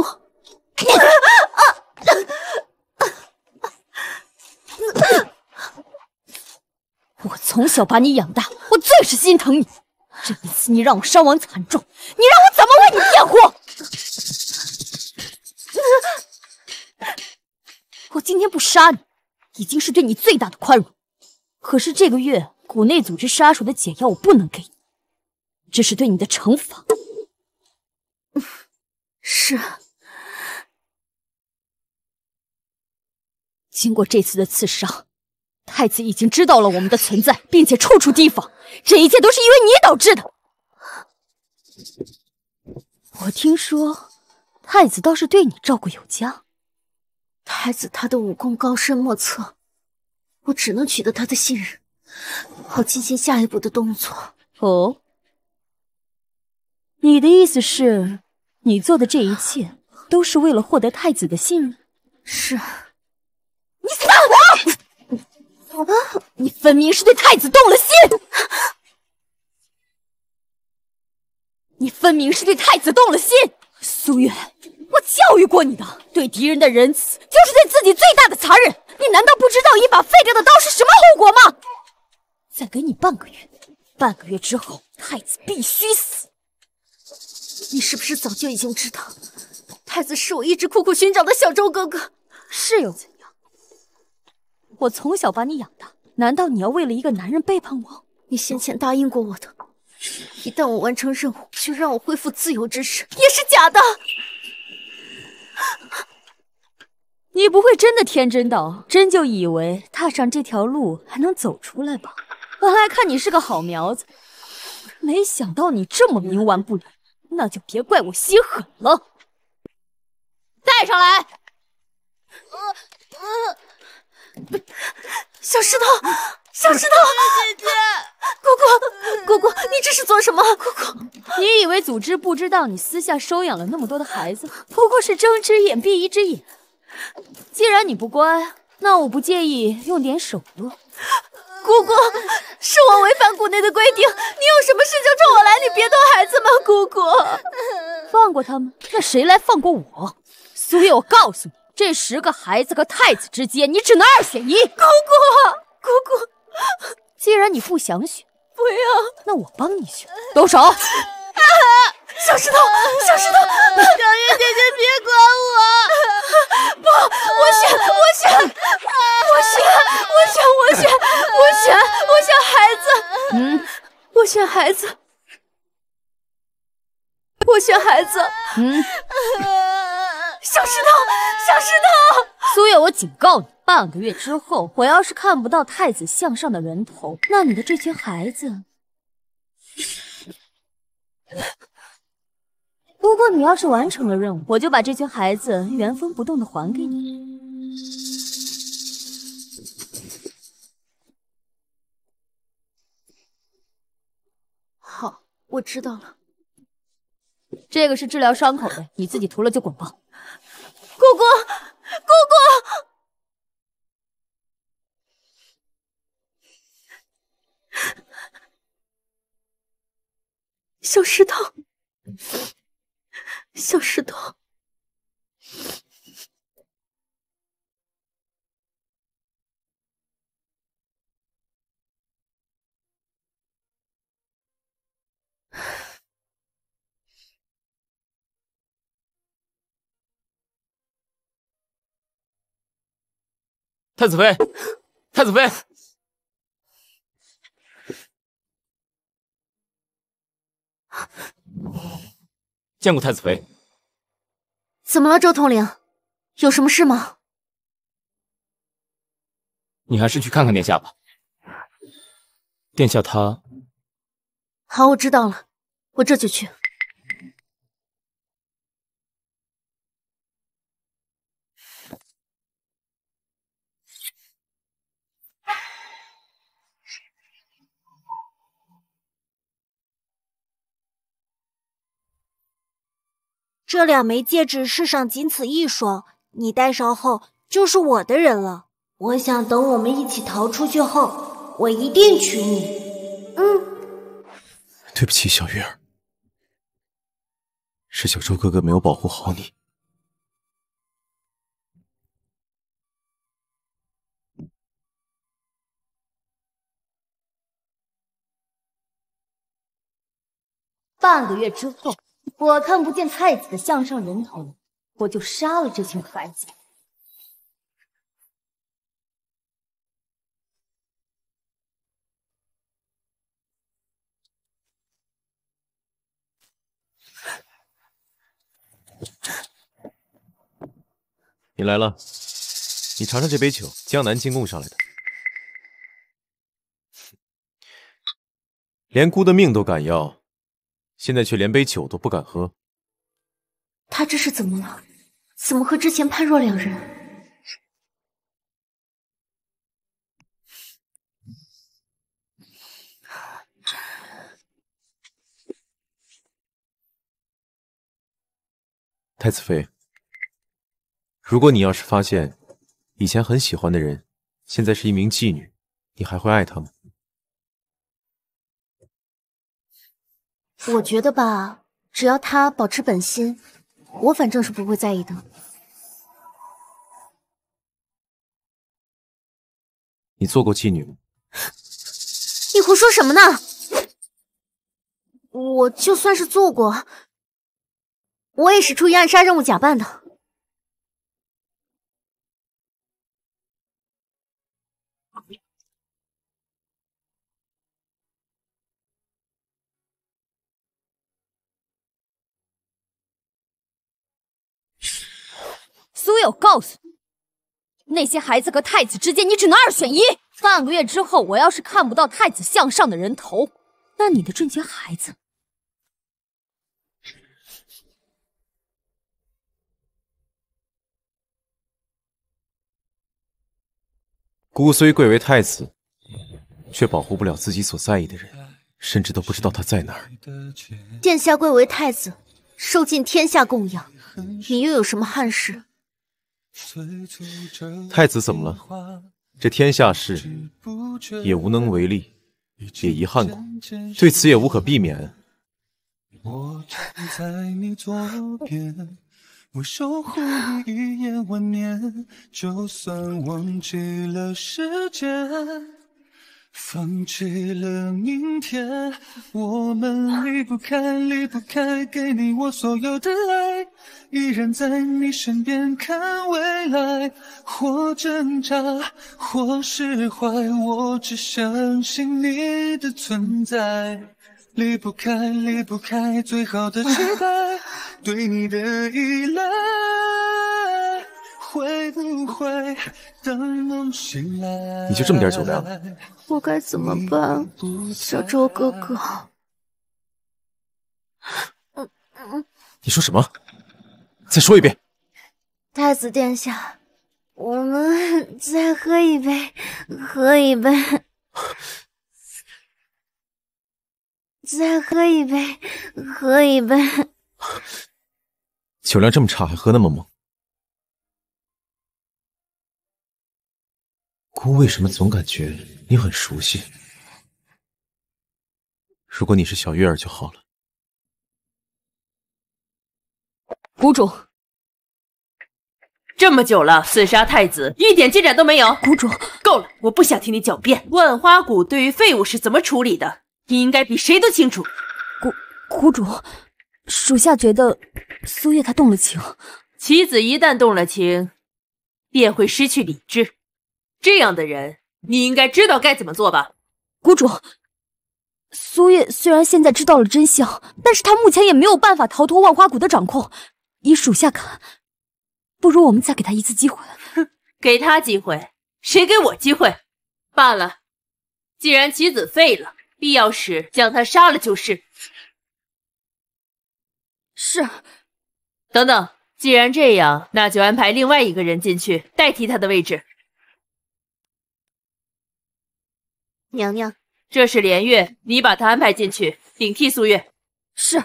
我从小把你养大，我最是心疼你。这一次你让我伤亡惨重，你让我怎么为你辩护？我今天不杀你，已经是对你最大的宽容。可是这个月谷内组织杀手的解药我不能给你，这是对你的惩罚。 是。 经过这次的刺杀，太子已经知道了我们的存在，并且处处提防。这一切都是因为你导致的。我听说太子倒是对你照顾有加。 太子他的武功高深莫测，我只能取得他的信任，好进行下一步的动作。 哦，你的意思是，你做的这一切都是为了获得太子的信任？ 是。 你撒谎！你分明是对太子动了心！你分明是对太子动了心！苏月，我教育过你的，对敌人的仁慈就是对自己最大的残忍。你难道不知道一把废掉的刀是什么后果吗？再给你半个月，半个月之后，太子必须死。 你是不是早就已经知道，太子是我一直苦苦寻找的小周哥哥？ 是又怎样？我从小把你养大，难道你要为了一个男人背叛我？ 你先前答应过我的， 一旦我完成任务，就让我恢复自由之时，也是假的。 你不会真的天真到真就以为踏上这条路还能走出来吧？本来看你是个好苗子，没想到你这么冥顽不灵，那就别怪我心狠了。带上来。 小石头，小石头，姐姐，姑姑，你这是做什么？姑姑， 你以为组织不知道你私下收养了那么多的孩子，不过是睁只眼闭一只眼。既然你不乖，那我不介意用点手段。 姑姑，是我违反谷内的规定，你有什么事就冲我来，你别动孩子们。姑姑， 放过他们，那谁来放过我？苏月，我告诉你，这10个孩子和太子之间，你只能2选1。 姑姑， 既然你不想选， 不要， 那我帮你选。动手！ 小石头，小月姐姐别管我！不，我选孩子。我选孩子。小石头！ 苏月，我警告你，半个月之后，我要是看不到太子项上的人头，那你的这群孩子……不过你要是完成了任务，我就把这群孩子原封不动的还给你。 好，我知道了。 这个是治疗伤口的，你自己涂了就滚吧。 姑姑，小石头。 太子妃，太子妃，见过太子妃。 怎么了，周统领？有什么事吗？ 你还是去看看殿下吧。殿下他…… 好，我知道了，我这就去。 这2枚戒指世上仅此一双，你戴上后就是我的人了。我想等我们一起逃出去后，我一定娶你。 对不起，小月儿，是小周哥哥没有保护好你。 半个月之后，我看不见太子的项上人头，我就杀了这群孩子。 你来了，你尝尝这杯酒，江南进贡上来的。连姑的命都敢要，现在却连杯酒都不敢喝。 他这是怎么了？怎么和之前判若两人？ 太子妃，如果你要是发现以前很喜欢的人，现在是一名妓女，你还会爱她吗？ 我觉得吧，只要他保持本心，我反正是不会在意的。 你做过妓女吗？ 你胡说什么呢？我就算是做过，我也是出于暗杀任务假扮的。 我告诉你，那些孩子和太子之间，你只能2选1。半个月之后，我要是看不到太子项上的人头，那你的这群孩子…… 姑虽贵为太子，却保护不了自己所在意的人，甚至都不知道他在哪儿。 殿下贵为太子，受尽天下供养，你又有什么憾事？ 太子怎么了？这天下事也无能为力，也遗憾过，对此也无可避免。 我站在你左边，我守护你一夜万年，就算忘记了时间，放弃了明天，我们离不开，给你我所有的爱，依然在你身边看未来，或挣扎，或释怀，我只相信你的存在，离不开最好的期待，对你的依赖，会不会当梦醒来？ 你就这么点酒量？ 我该怎么办，小周哥哥？ 你说什么？再说一遍。 太子殿下，我们再喝一杯，喝一杯，再喝一杯，喝一杯。 酒量这么差，还喝那么猛？姑为什么总感觉你很熟悉？如果你是小月儿就好了。 谷主， 这么久了，刺杀太子一点进展都没有。 谷主， 够了，我不想听你狡辩。万花谷对于废物是怎么处理的，你应该比谁都清楚。 谷主，属下觉得苏叶她动了情。 棋子一旦动了情，便会失去理智。这样的人，你应该知道该怎么做吧？ 谷主，苏叶虽然现在知道了真相，但是她目前也没有办法逃脱万花谷的掌控。依属下看，不如我们再给她一次机会。 哼，给她机会，谁给我机会？罢了，既然棋子废了，必要时将他杀了就是。 是。 等等，既然这样，那就安排另外一个人进去代替他的位置。 娘娘， 这是连月，你把他安排进去，顶替苏月。 是。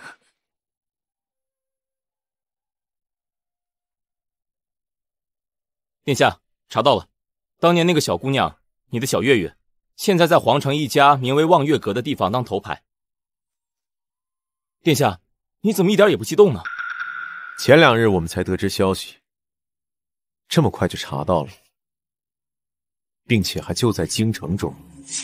殿下，查到了，当年那个小姑娘，你的小月月，现在在皇城一家名为望月阁的地方当头牌。殿下，你怎么一点也不激动呢？ 前2日我们才得知消息，这么快就查到了，并且还就在京城中。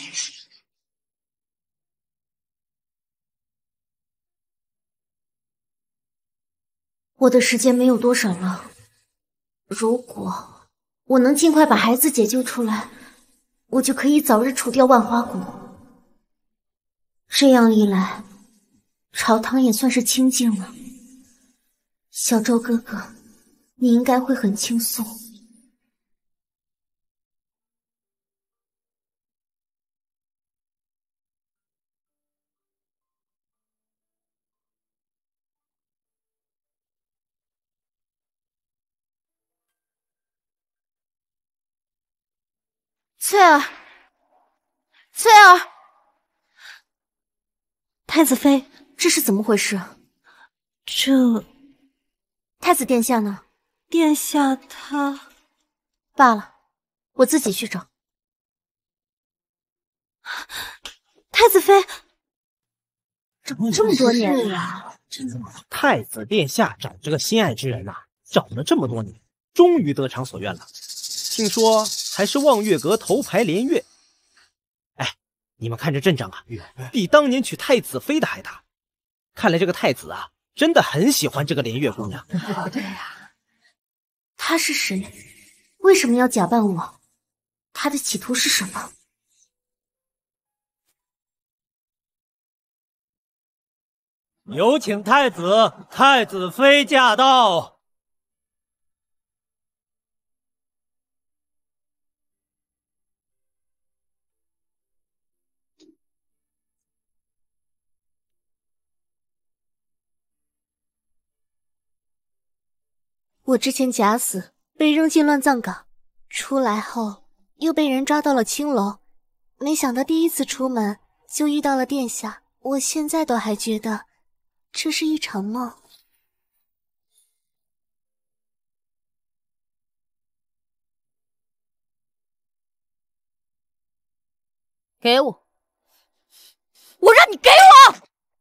我的时间没有多少了，如果我能尽快把孩子解救出来，我就可以早日除掉万花谷。这样一来，朝堂也算是清静了。小周哥哥，你应该会很轻松。翠儿，翠儿，太子妃，这是怎么回事？太子殿下呢？ 殿下他…… 罢了，我自己去找。太子妃，这么多年了， 太子殿下找这个心爱之人啊，找了这么多年，终于得偿所愿了。听说还是望月阁头牌连月。哎，你们看这阵仗啊，比当年娶太子妃的还大。看来这个太子啊，真的很喜欢这个连月姑娘。 对呀，他是谁？为什么要假扮我？他的企图是什么？ 有请太子、太子妃驾到。 我之前假死，被扔进乱葬岗，出来后又被人抓到了青楼，没想到第一次出门就遇到了殿下，我现在都还觉得这是一场梦。 给我！ 我让你给我！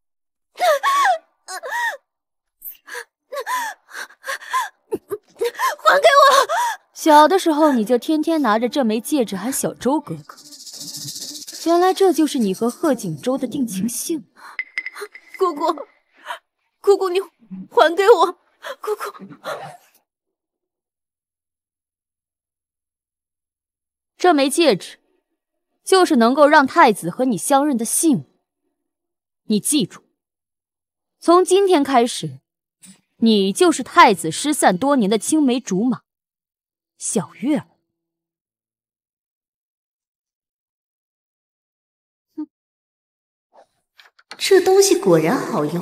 还给我！ 小的时候你就天天拿着这枚戒指喊小周哥哥，原来这就是你和贺锦州的定情信。 姑姑，姑姑，你还给我！姑姑， 这枚戒指就是能够让太子和你相认的信物。你记住，从今天开始，你就是太子失散多年的青梅竹马小月儿。 这东西果然好用。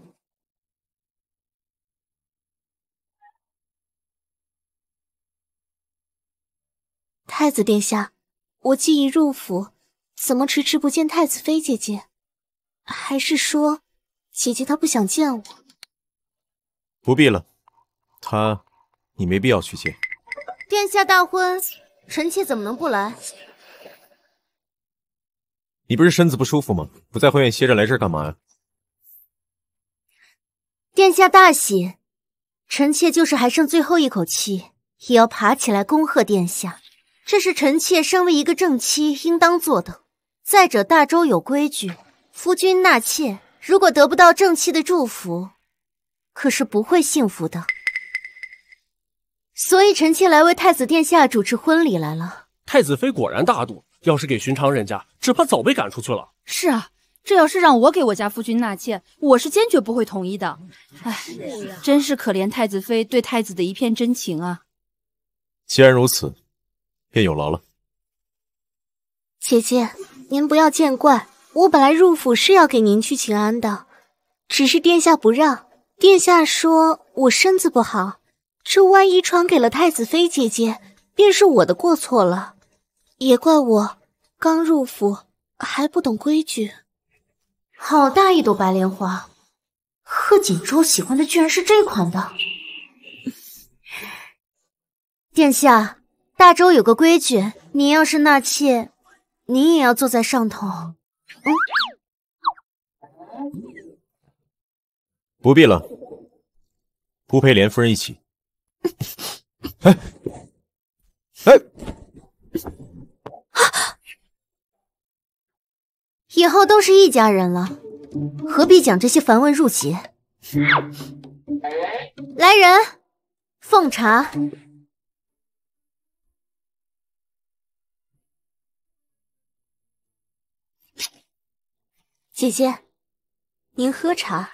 太子殿下，我既已入府，怎么迟迟不见太子妃姐姐？还是说，姐姐她不想见我？ 不必了，你没必要去见。 殿下大婚，臣妾怎么能不来？ 你不是身子不舒服吗？不在后院歇着，来这儿干嘛呀？ 殿下大喜，臣妾就是还剩最后一口气，也要爬起来恭贺殿下。这是臣妾身为一个正妻应当做的。再者，大周有规矩，夫君纳妾，如果得不到正妻的祝福，可是不会幸福的。所以臣妾来为太子殿下主持婚礼来了。 太子妃果然大度，要是给寻常人家，只怕早被赶出去了。 是啊，这要是让我给我家夫君纳妾，我是坚决不会同意的。唉，真是可怜太子妃对太子的一片真情啊！ 既然如此，便有劳了。 姐姐，您不要见怪，我本来入府是要给您去请安的，只是殿下不让。殿下说我身子不好，这万一传给了太子妃姐姐，便是我的过错了。也怪我刚入府还不懂规矩。 好大一朵白莲花，贺锦州喜欢的居然是这款的。殿下，大周有个规矩，您要是纳妾，您也要坐在上头。 不必了，不陪莲夫人一起。哎， 以后都是一家人了，何必讲这些繁文缛节？来人，奉茶。 姐姐，您喝茶。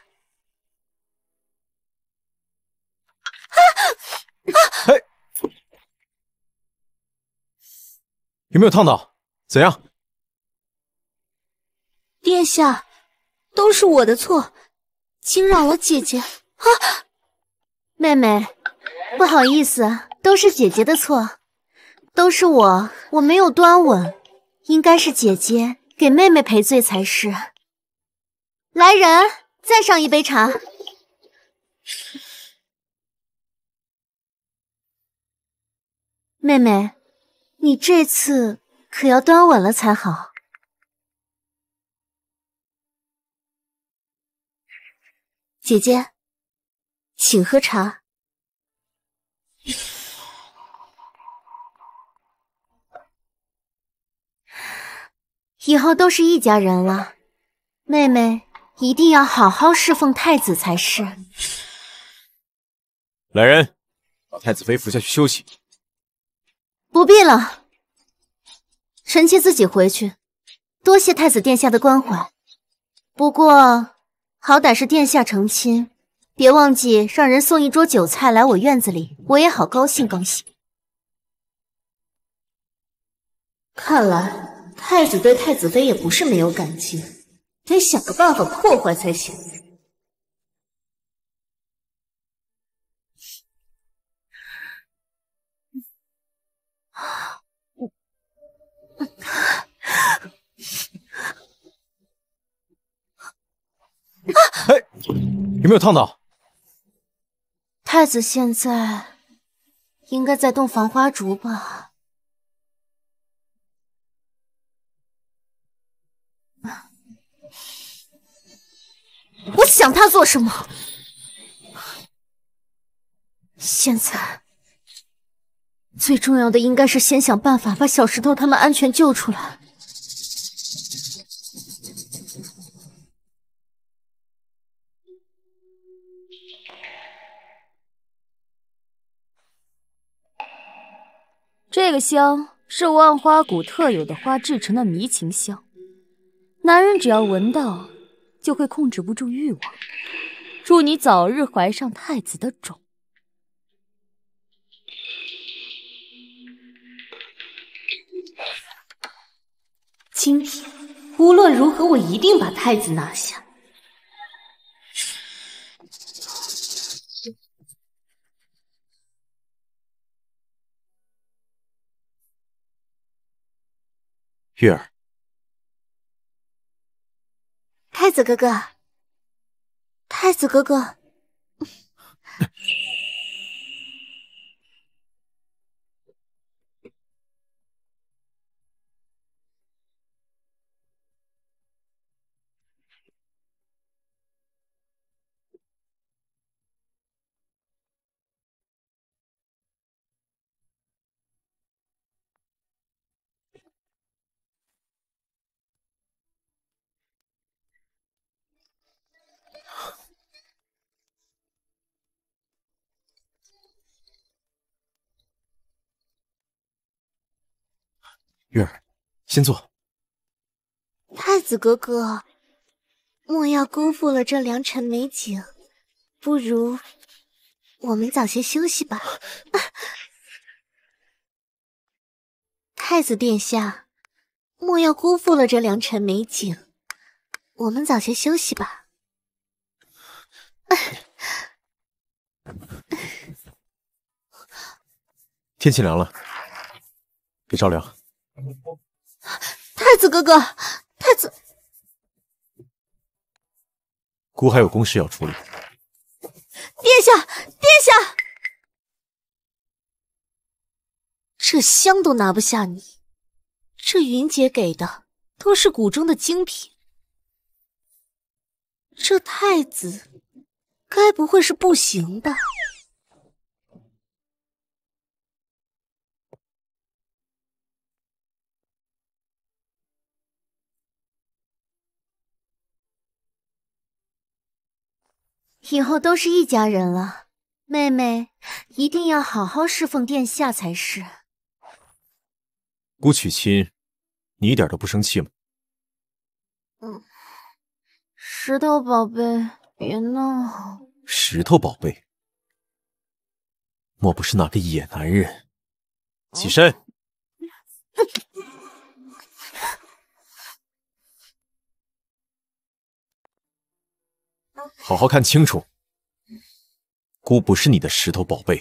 有没有烫到？怎样？ 殿下，都是我的错，惊扰了姐姐。 妹妹，不好意思，都是姐姐的错，都是我没有端稳，应该是姐姐给妹妹赔罪才是。来人，再上一杯茶。妹妹，你这次可要端稳了才好。 姐姐，请喝茶。 以后都是一家人了，妹妹一定要好好侍奉太子才是。 来人，把太子妃扶下去休息。 不必了，臣妾自己回去。多谢太子殿下的关怀，不过好歹是殿下成亲，别忘记让人送一桌酒菜来我院子里，我也好高兴高兴。看来太子对太子妃也不是没有感情，得想个办法破坏才行。 有没有烫到？ 太子现在应该在动防花烛吧？我想他做什么？现在最重要的应该是先想办法把小石头他们安全救出来。 这个香是万花谷特有的花制成的迷情香，男人只要闻到，就会控制不住欲望。祝你早日怀上太子的种。 精品，无论如何，我一定把太子拿下。 月儿， 太子哥哥，太子哥哥。 月儿，先坐。 太子哥哥，莫要辜负了这良辰美景，不如我们早些休息吧。太子殿下，莫要辜负了这良辰美景，我们早些休息吧。 天气凉了，别着凉。 太子哥哥，太子， 姑还有公事要处理。 殿下，殿下，这香都拿不下你，这云姐给的都是谷中的精品，这太子该不会是不行吧？ 以后都是一家人了，妹妹一定要好好侍奉殿下才是。 姑娶亲，你一点都不生气吗？ 石头宝贝，别闹。 石头宝贝，莫不是那个野男人？起身。好好看清楚，姑不是你的石头宝贝。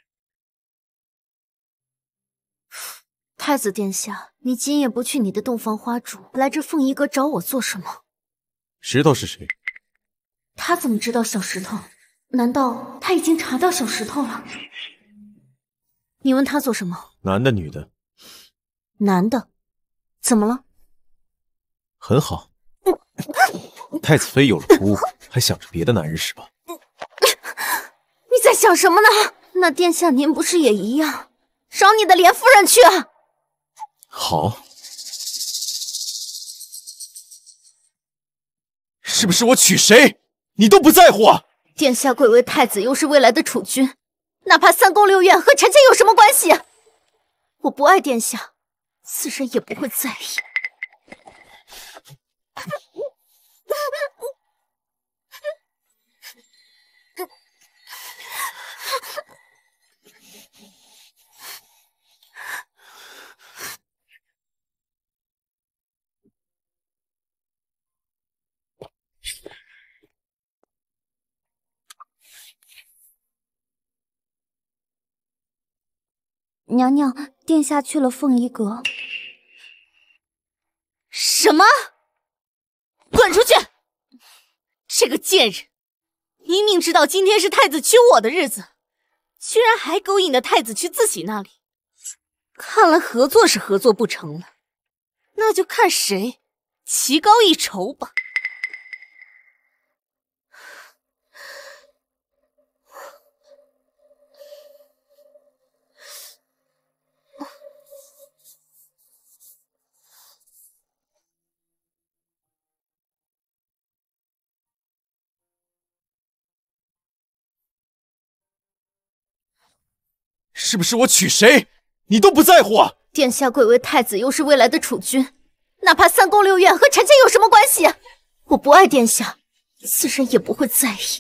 太子殿下，你今夜不去你的洞房花烛，来这凤仪阁找我做什么？ 石头是谁？ 他怎么知道小石头？难道他已经查到小石头了？你问他做什么？ 男的女的？ 男的。怎么了？ 很好。太子妃有了姑，还想着别的男人是吧？ 你在想什么呢？那殿下您不是也一样？找你的莲夫人去啊！ 好，是不是我娶谁你都不在乎啊？ 殿下贵为太子，又是未来的储君，哪怕三宫六院和臣妾有什么关系？我不爱殿下，自然也不会在意。 娘娘，殿下去了凤仪阁。 什么？滚出去！这个贱人， 明明知道今天是太子娶我的日子，居然还勾引的太子去自己那里。看来合作是合作不成了，那就看谁棋高一筹吧。 是不是我娶谁，你都不在乎啊？ 殿下贵为太子，又是未来的储君，哪怕三宫六院和臣妾有什么关系？我不爱殿下，自然也不会在意。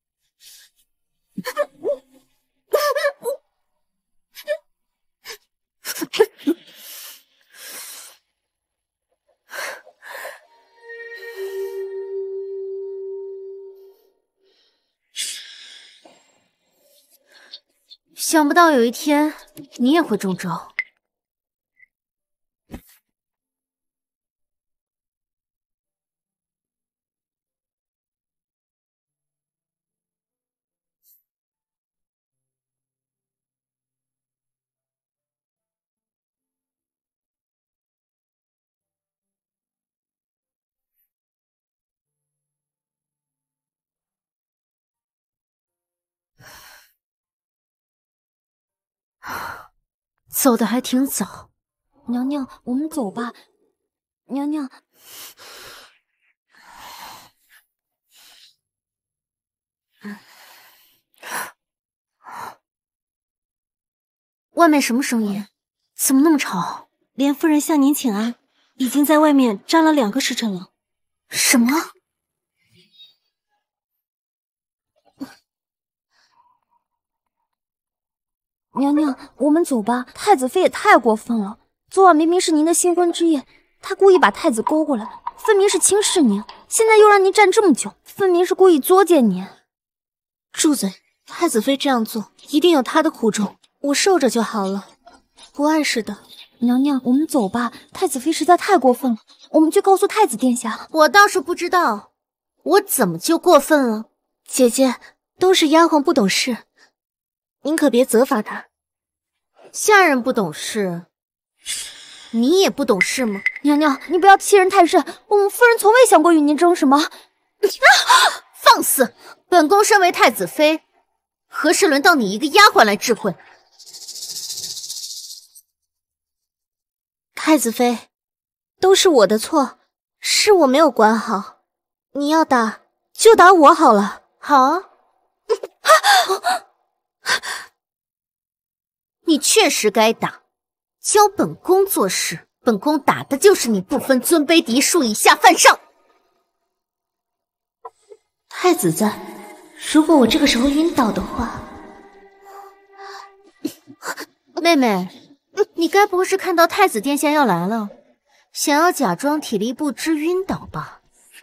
想不到有一天你也会中招。走的还挺早。 娘娘，我们走吧。娘娘， 外面什么声音？怎么那么吵？ 连夫人向您请安，已经在外面站了2个时辰了。 什么？ 娘娘，我们走吧。太子妃也太过分了，昨晚明明是您的新婚之夜，她故意把太子勾过来，分明是轻视您，现在又让您站这么久，分明是故意作践您。 住嘴！太子妃这样做一定有她的苦衷，我受着就好了，不碍事的。 娘娘，我们走吧。太子妃实在太过分了，我们去告诉太子殿下。 我倒是不知道，我怎么就过分了？ 姐姐，都是丫鬟不懂事，您可别责罚她。 下人不懂事，你也不懂事吗？ 娘娘，你不要欺人太甚，我们夫人从未想过与您争什么。 放肆！本宫身为太子妃，何时轮到你一个丫鬟来智慧？ 太子妃，都是我的错，是我没有管好。你要打就打我好了。 好啊。你确实该打，教本宫做事，本宫打的就是你不分尊卑嫡庶，以下犯上。 太子在，如果我这个时候晕倒的话， 妹妹，你该不会是看到太子殿下要来了，想要假装体力不支晕倒吧？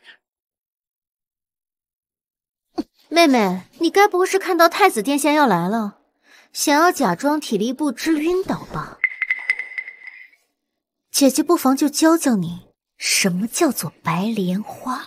妹妹，你该不会是看到太子殿下要来了，想要假装体力不支晕倒吧？姐姐不妨就教教你什么叫做白莲花。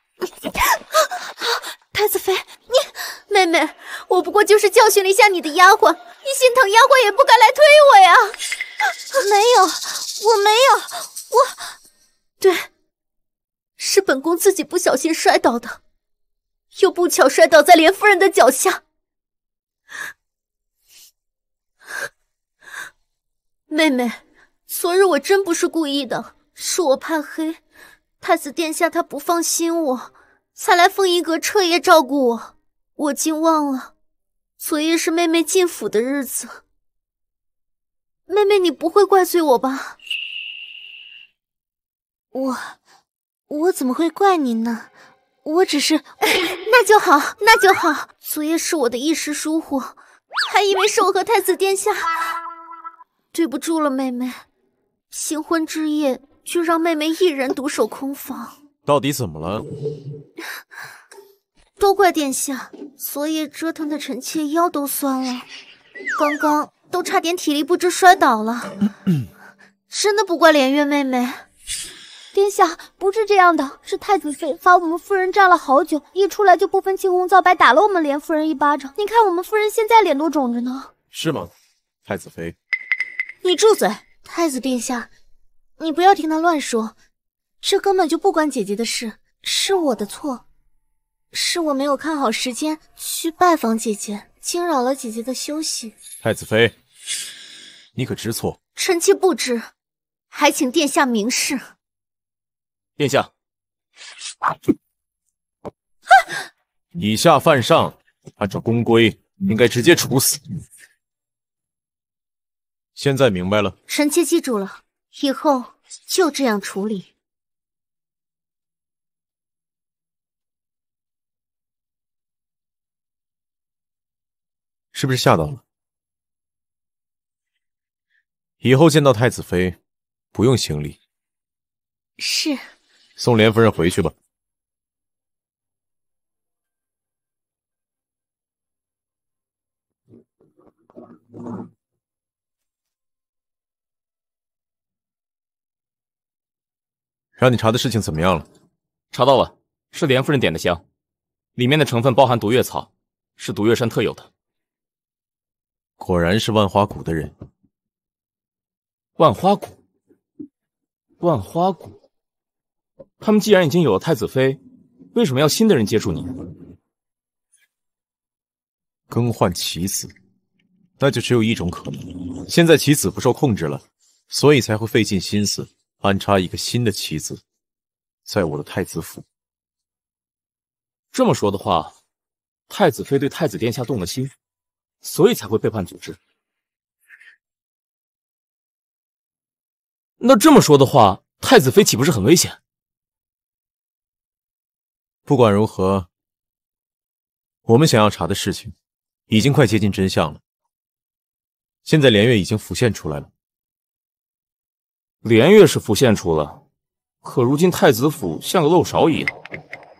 太子妃， 妹妹，我不过就是教训了一下你的丫鬟，你心疼丫鬟也不该来推我呀。 没有，我没有， 对，是本宫自己不小心摔倒的，又不巧摔倒在莲夫人的脚下。妹妹，昨日我真不是故意的，是我怕黑，太子殿下他不放心我，才来凤仪阁彻夜照顾我。我竟忘了，昨夜是妹妹进府的日子。妹妹，你不会怪罪我吧？ 我怎么会怪您呢？我只是…… 那就好，那就好。昨夜是我的一时疏忽，还以为是我和太子殿下。对不住了，妹妹。新婚之夜，就让妹妹一人独守空房。 到底怎么了？ 都怪殿下，昨夜折腾的臣妾腰都酸了，刚刚都差点体力不支摔倒了。真的不怪莲月妹妹。 殿下，不是这样的，是太子妃罚我们夫人站了好久，一出来就不分青红皂白打了我们连夫人一巴掌。你看我们夫人现在脸都肿着呢。 是吗，太子妃？ 你住嘴！太子殿下，你不要听他乱说，这根本就不关姐姐的事，是我的错，是我没有看好时间去拜访姐姐，惊扰了姐姐的休息。 太子妃，你可知错？ 臣妾不知，还请殿下明示。 殿下， 以下犯上，按照宫规应该直接处死。现在明白了？ 臣妾记住了，以后就这样处理。 是不是吓到了？以后见到太子妃，不用行礼。 是。 送莲夫人回去吧。让你查的事情怎么样了？ 查到了，是莲夫人点的香，里面的成分包含毒月草，是毒月山特有的。 果然是万花谷的人。 万花谷，万花谷，他们既然已经有了太子妃，为什么要新的人接触你？ 更换棋子，那就只有一种可能。现在棋子不受控制了，所以才会费尽心思安插一个新的棋子，在我的太子府。 这么说的话，太子妃对太子殿下动了心，所以才会背叛组织。那这么说的话，太子妃岂不是很危险？ 不管如何，我们想要查的事情已经快接近真相了。现在连月已经浮现出来了。 连月是浮现出了，可如今太子府像个漏勺一样。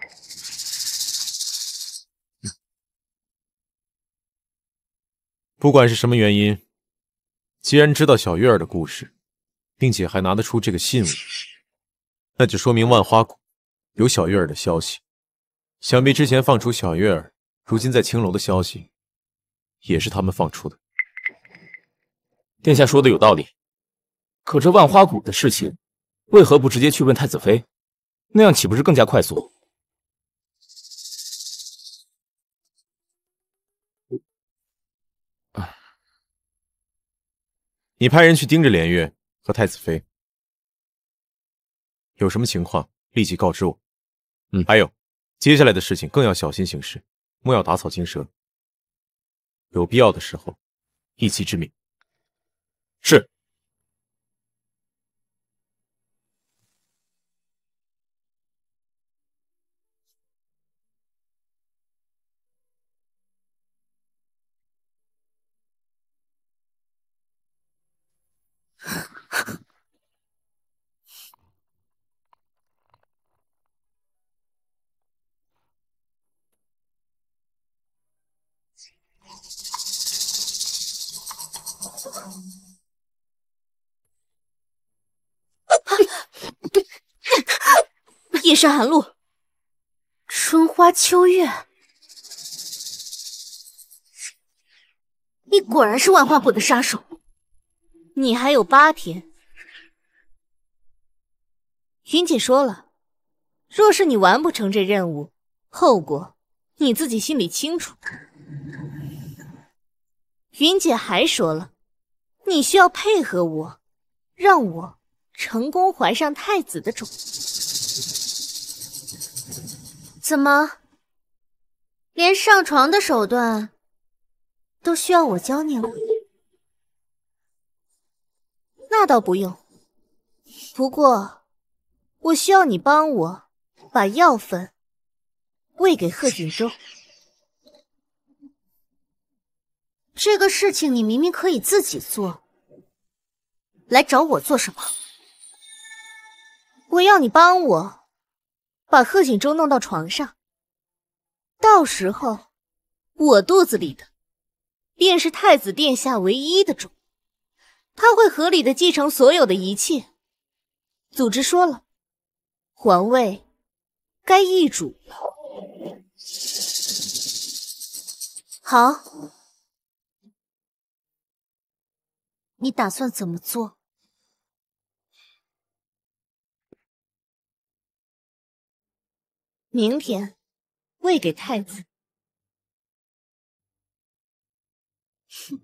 不管是什么原因，既然知道小月儿的故事，并且还拿得出这个信物，那就说明万花谷有小月儿的消息。想必之前放出小月儿如今在青楼的消息，也是他们放出的。 殿下说的有道理，可这万花谷的事情，为何不直接去问太子妃？那样岂不是更加快速？ 你派人去盯着连月和太子妃，有什么情况立即告知我。还有，接下来的事情更要小心行事，莫要打草惊蛇。有必要的时候，一击致命。 是。 夜深寒露， 春花秋月，你果然是万花谷的杀手。 你还有8天。云姐说了，若是你完不成这任务，后果你自己心里清楚。云姐还说了，你需要配合我，让我成功怀上太子的种。 怎么，连上床的手段都需要我教你了？ 那倒不用，不过我需要你帮我把药粉喂给贺锦州。 这个事情你明明可以自己做，来找我做什么？ 我要你帮我把贺锦州弄到床上，到时候我肚子里的便是太子殿下唯一的种，他会合理的继承所有的一切。组织说了， 皇位该易主了。好，你打算怎么做？明天喂给太子。哼。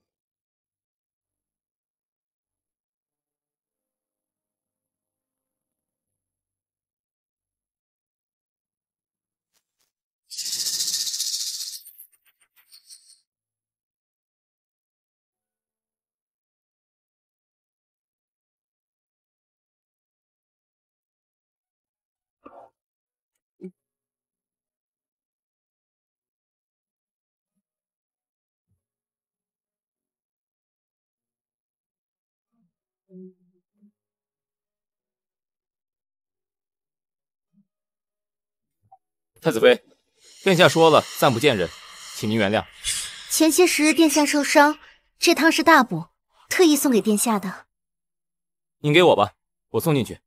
太子妃，殿下说了暂不见人，请您原谅。 前些时殿下受伤，这汤是大补，特意送给殿下的。 您给我吧，我送进去。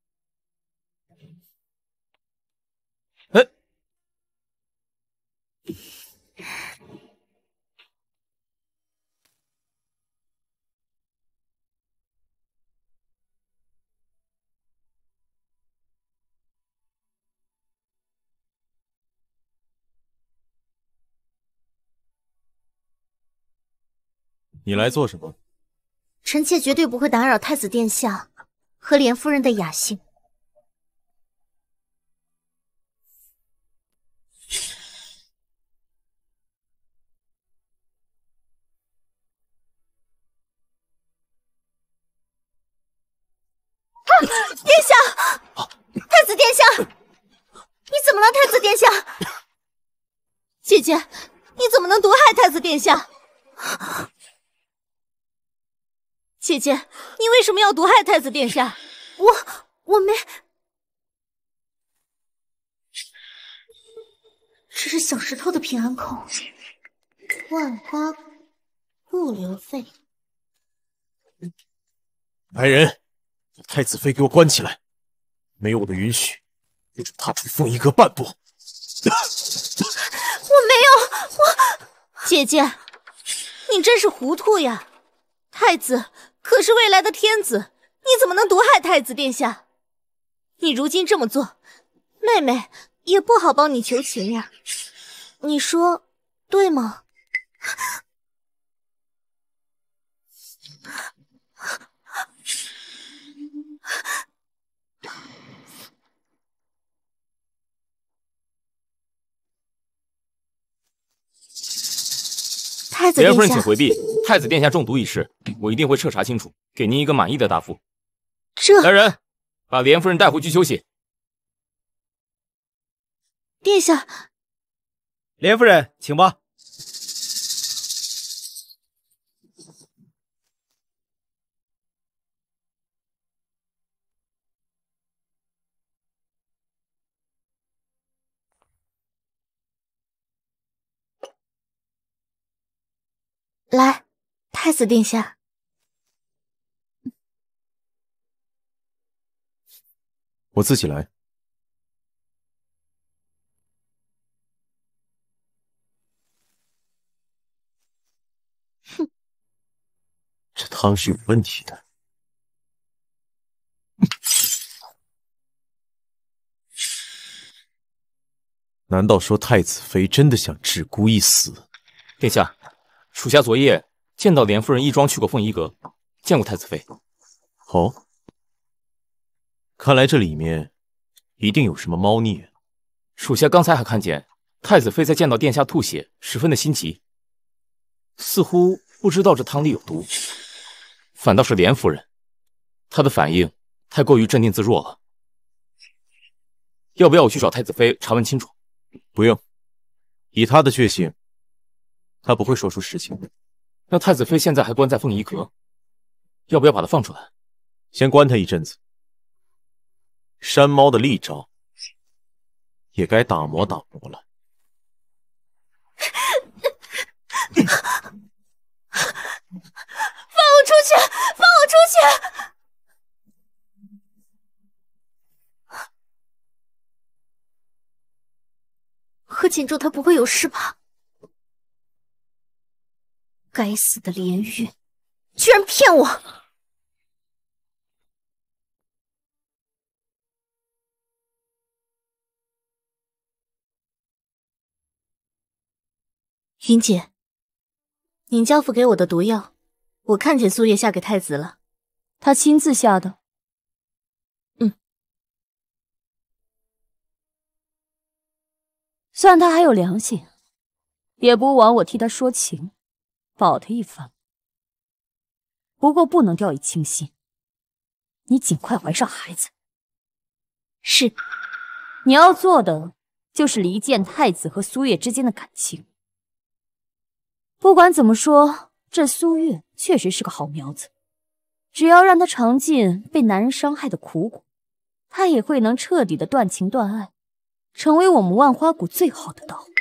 你来做什么？ 臣妾绝对不会打扰太子殿下和莲夫人的雅兴。殿下，太子殿下，你怎么了？太子殿下，姐姐，你怎么能毒害太子殿下？姐姐，你为什么要毒害太子殿下？我没，这是小石头的平安扣，万花不留费。 来人，把太子妃给我关起来！没有我的允许，不准踏出凤仪阁半步。 我没有，姐姐，你真是糊涂呀！太子可是未来的天子，你怎么能毒害太子殿下？你如今这么做，妹妹也不好帮你求情呀。你说对吗？太子殿下， 莲夫人请回避。太子殿下中毒一事，我一定会彻查清楚，给您一个满意的答复。来人，把莲夫人带回去休息。 殿下， 莲夫人，请吧。 来，太子殿下。 我自己来。 哼， 这汤是有问题的。难道说太子妃真的想置孤一死？ 殿下，属下昨夜见到莲夫人义庄去过凤仪阁，见过太子妃。 哦，看来这里面一定有什么猫腻。 属下刚才还看见太子妃在见到殿下吐血，十分的心急，似乎不知道这汤里有毒。反倒是莲夫人，她的反应太过于镇定自若了。要不要我去找太子妃查问清楚？ 不用，以她的血性，她不会说出实情。 那太子妃现在还关在凤仪阁，要不要把她放出来？ 先关她一阵子。山猫的利招，也该打磨打磨了。 放我出去！放我出去！ 庆祝他不会有事吧？该死的连玉，居然骗我！云姐，您交付给我的毒药，我看见苏叶下给太子了。 他亲自下的。算他还有良心，也不枉我替他说情，保他一番。不过不能掉以轻心，你尽快怀上孩子。 是， 你要做的就是离间太子和苏月之间的感情。不管怎么说，这苏月确实是个好苗子，只要让他尝尽被男人伤害的苦果，他也会能彻底的断情断爱，成为我们万花谷最好的刀。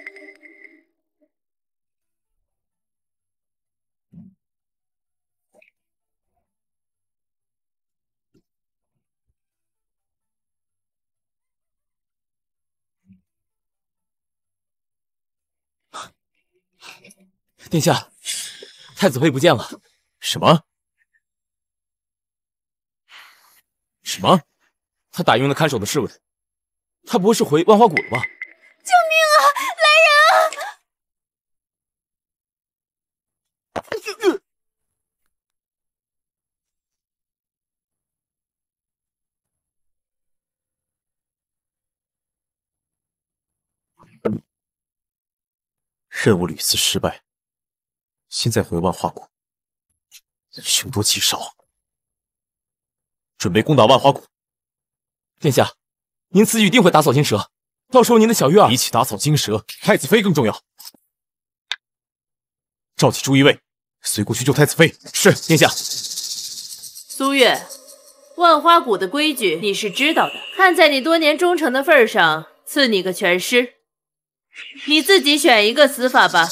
殿下，太子妃不见了。 什么？什么？ 他打晕了看守的侍卫，他不会是回万花谷了吧？ 救命啊！来人啊！ 任务屡次失败，现在回万花谷，凶多吉少，准备攻打万花谷。 殿下，您此举定会打草惊蛇，到时候您的小月儿比起打草惊蛇，太子妃更重要。召集朱一卫，随过去救太子妃。 是，殿下。 苏月，万花谷的规矩你是知道的，看在你多年忠诚的份上，赐你个全尸。你自己选一个死法吧。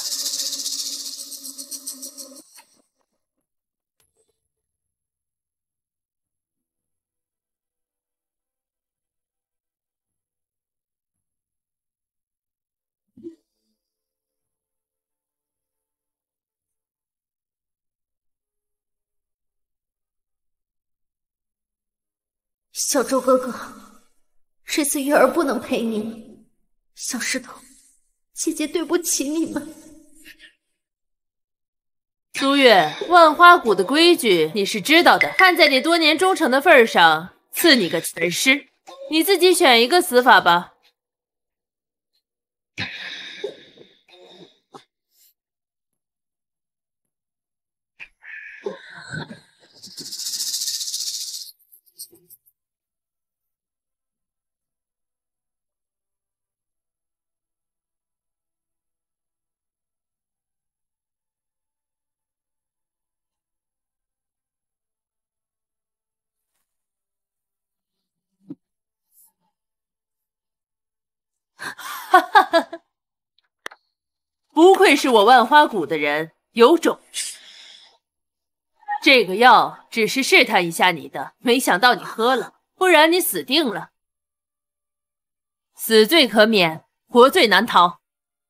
小周哥哥，这次月儿不能陪你了。小石头，姐姐对不起你们。 苏月，万花谷的规矩你是知道的，看在你多年忠诚的份上，赐你个全尸。你自己选一个死法吧。哈哈哈！不愧是我万花谷的人，有种。这个药只是试探一下你的，没想到你喝了，不然你死定了。死罪可免，活罪难逃。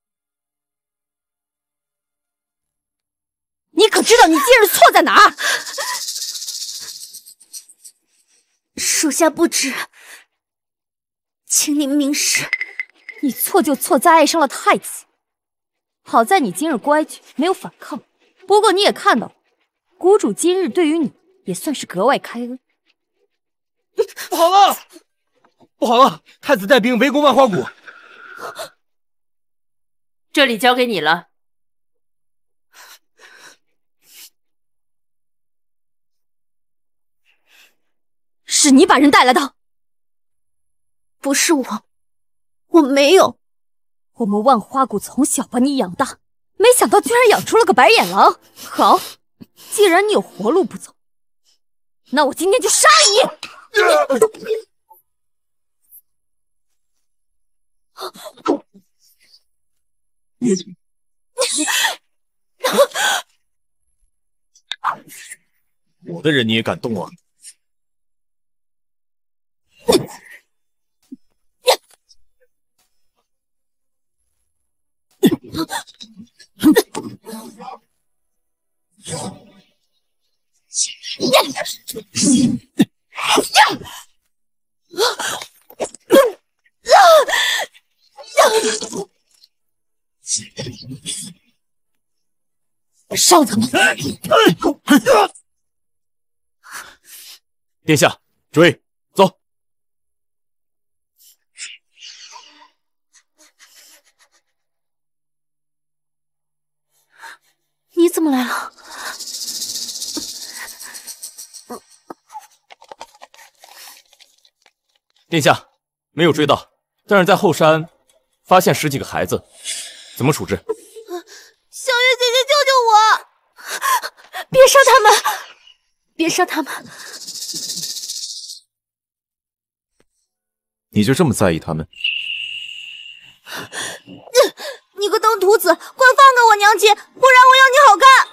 你可知道你今日错在哪儿？ 属下不知，请您明示。 你错就错在爱上了太子，好在你今日乖曲，没有反抗。不过你也看到了，谷主今日对于你也算是格外开恩。 不好了，不好了！太子带兵围攻万花谷， 这里交给你了。 是你把人带来的？ 不是我。我没有， 我们万花谷从小把你养大，没想到居然养出了个白眼狼。好，既然你有活路不走，那我今天就杀了你！我的人你也敢动啊？ 杀他们！ 殿下，追，走！ 你怎么来了？ 殿下，没有追到，但是在后山发现10几个孩子，怎么处置？ 小月姐姐，救救我！别杀他们！别杀他们！ 你就这么在意他们？ 你个登徒子，快放开我娘亲，不然我要你好看！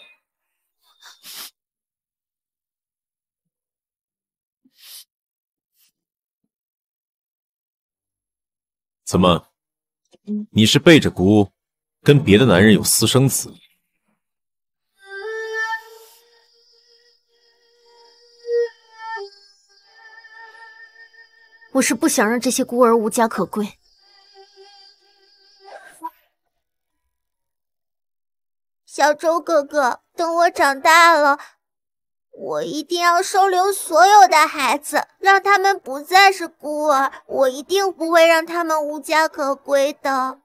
怎么？你是背着姑跟别的男人有私生子？ 我是不想让这些孤儿无家可归。 小周哥哥，等我长大了，我一定要收留所有的孩子，让他们不再是孤儿，我一定不会让他们无家可归的。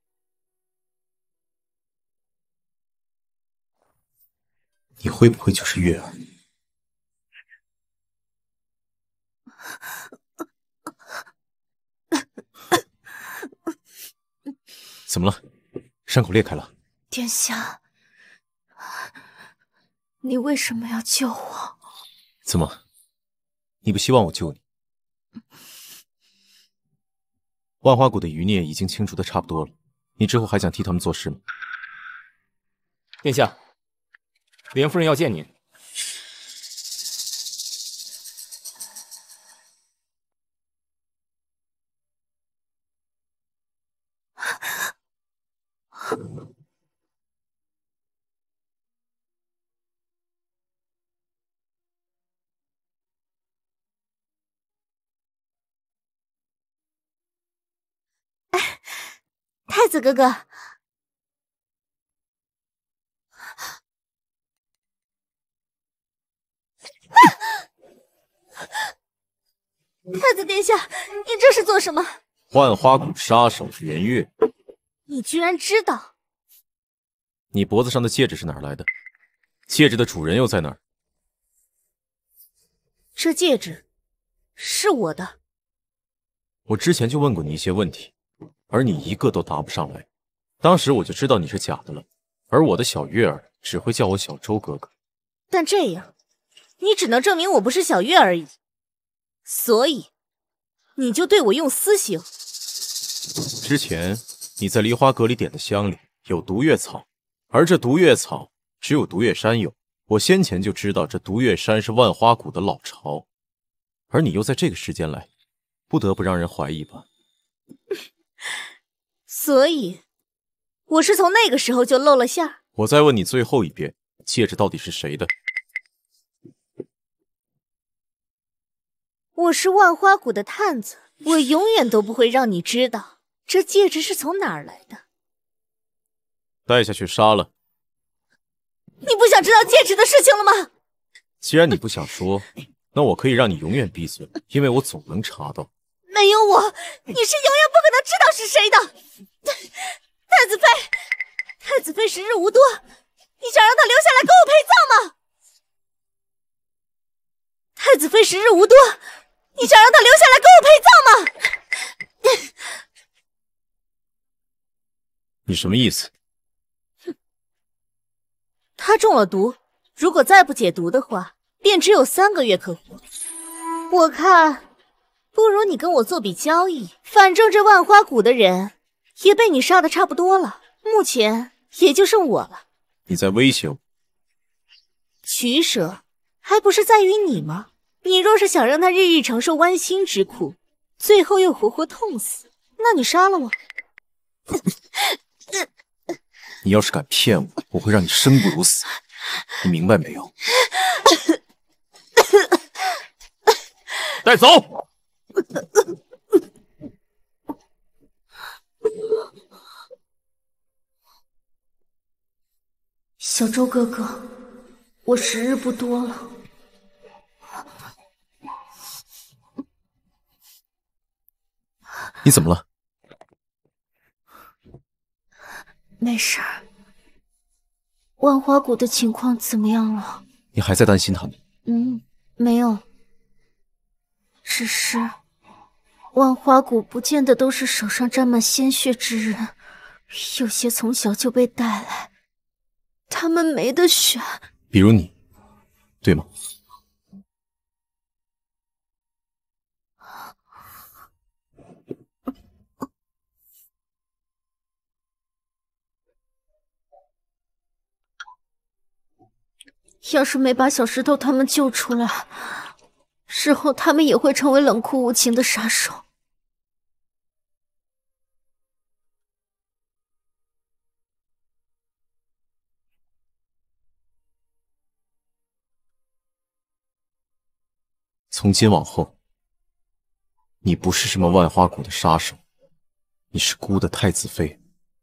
你会不会就是月儿？怎么了？伤口裂开了？ 殿下，你为什么要救我？ 怎么？你不希望我救你？万花谷的余孽已经清除的差不多了，你之后还想替他们做事吗？ 殿下，莲夫人要见您。 太子哥哥，太子殿下，你这是做什么？ 万花谷杀手连月， 你居然知道？ 你脖子上的戒指是哪儿来的？戒指的主人又在哪儿？ 这戒指是我的。 我之前就问过你一些问题，而你一个都答不上来。当时我就知道你是假的了，而我的小月儿只会叫我小周哥哥。 但这样，你只能证明我不是小月而已。所以，你就对我用私刑。 之前你在梨花阁里点的香里有毒月草，而这毒月草只有毒月山有。我先前就知道这毒月山是万花谷的老巢，而你又在这个时间来，不得不让人怀疑吧。 所以，我是从那个时候就露了馅儿。 我再问你最后一遍，戒指到底是谁的？ 我是万花谷的探子，我永远都不会让你知道这戒指是从哪儿来的。 带下去杀了。 你不想知道戒指的事情了吗？ 既然你不想说，那我可以让你永远闭嘴，因为我总能查到。 没有我，你是永远不可能知道是谁的。太子妃，太子妃时日无多，你想让她留下来跟我陪葬吗？太子妃时日无多，你想让她留下来跟我陪葬吗？ 你什么意思？ 她中了毒，如果再不解毒的话，便只有3个月可活。我看，不如你跟我做笔交易，反正这万花谷的人也被你杀的差不多了，目前也就剩我了。 你在威胁我？ 取舍还不是在于你吗？你若是想让他日日承受剜心之苦，最后又活活痛死，那你杀了我。 你要是敢骗我，我会让你生不如死，你明白没有？ 带走！ 小小周哥哥，我时日不多了。 你怎么了？ 没事儿。万花谷的情况怎么样了？ 你还在担心他们？ 没有。只是万花谷不见得都是手上沾满鲜血之人，有些从小就被带来，他们没得选。 比如你，对吗？ 要是没把小石头他们救出来，日后他们也会成为冷酷无情的杀手。 从今往后，你不是什么万花谷的杀手，你是孤的太子妃。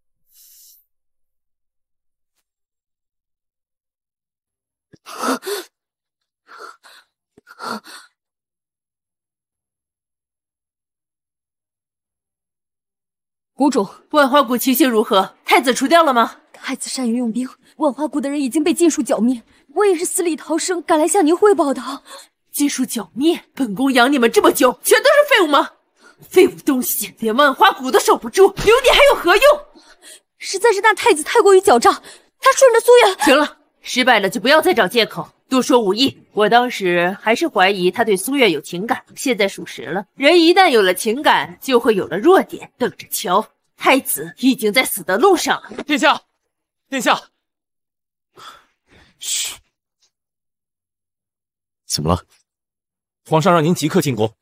谷主， 万花谷情形如何？太子除掉了吗？ 太子善于用兵，万花谷的人已经被尽数剿灭。我也是死里逃生，赶来向您汇报的。 尽数剿灭？本宫养你们这么久，全都是废物吗？废物东西，连万花谷都守不住，留你还有何用？ 实在是那太子太过于狡诈，他顺着苏月。 行了，失败了就不要再找借口，多说无益。我当时还是怀疑他对苏月有情感，现在属实了。人一旦有了情感，就会有了弱点，等着瞧。太子已经在死的路上了。 殿下，殿下， 嘘，怎么了？ 皇上让您即刻进宫。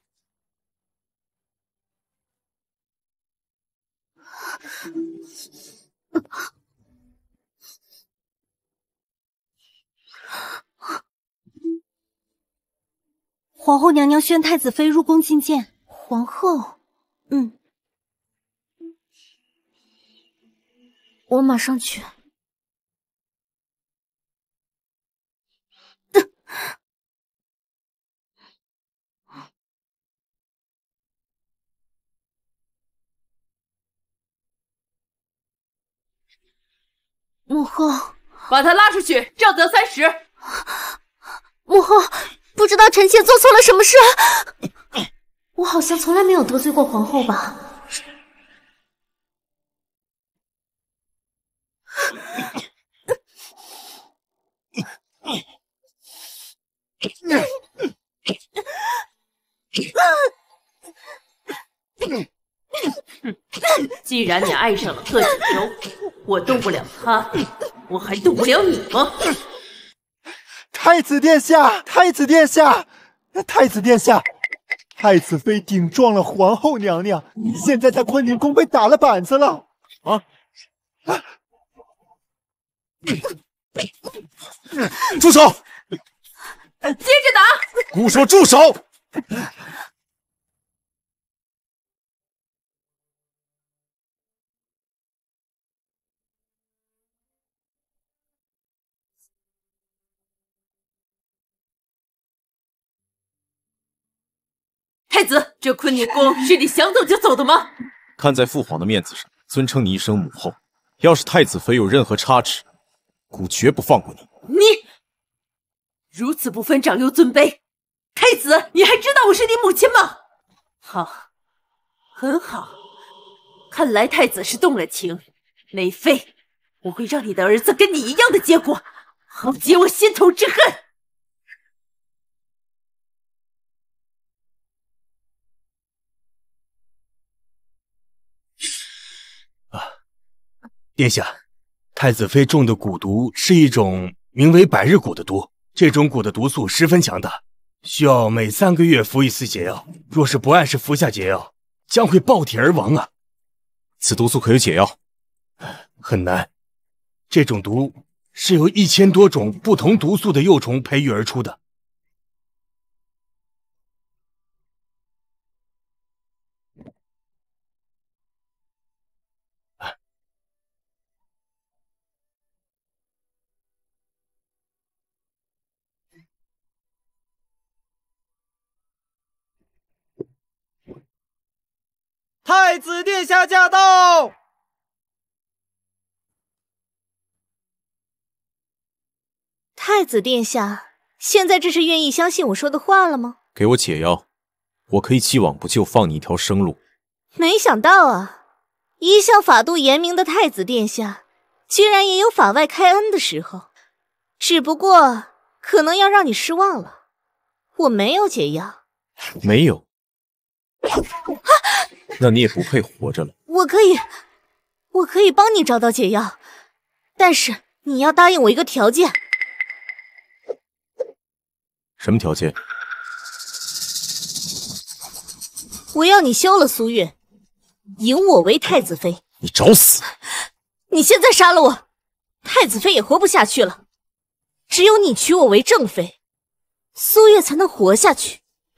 皇后娘娘宣太子妃入宫觐见。 皇后，我马上去。母后， 把他拉出去，杖责30。 母后，不知道臣妾做错了什么事。我好像从来没有得罪过皇后吧？ 既然你爱上了贺锦州，我动不了他，我还动不了你吗？ 太子殿下，太子殿下，太子殿下，太子妃顶撞了皇后娘娘，现在在坤宁宫被打了板子了。 住手！ 接着打！ 姑说住手！ 太子，这坤宁宫是你想走就走的吗？ 看在父皇的面子上，尊称你一声母后。要是太子妃有任何差池，姑绝不放过你。 你如此不分长幼尊卑，太子，你还知道我是你母亲吗？好，很好，看来太子是动了情。梅妃，我会让你的儿子跟你一样的结果，好解我心头之恨。 殿下，太子妃中的蛊毒是一种名为百日蛊的毒，这种蛊的毒素十分强大，需要每3个月服一次解药。若是不按时服下解药，将会爆体而亡啊！ 此毒素可有解药？ 很难，这种毒是由1000多种不同毒素的幼虫培育而出的。 太子殿下驾到！ 太子殿下，现在这是愿意相信我说的话了吗？ 给我解药，我可以既往不咎，放你一条生路。 没想到啊，一向法度严明的太子殿下，居然也有法外开恩的时候。只不过，可能要让你失望了，我没有解药。 没有？那你也不配活着了。 我可以帮你找到解药，但是你要答应我一个条件。 什么条件？ 我要你休了苏月，迎我为太子妃。 你找死！ 你现在杀了我，太子妃也活不下去了。只有你娶我为正妃，苏月才能活下去。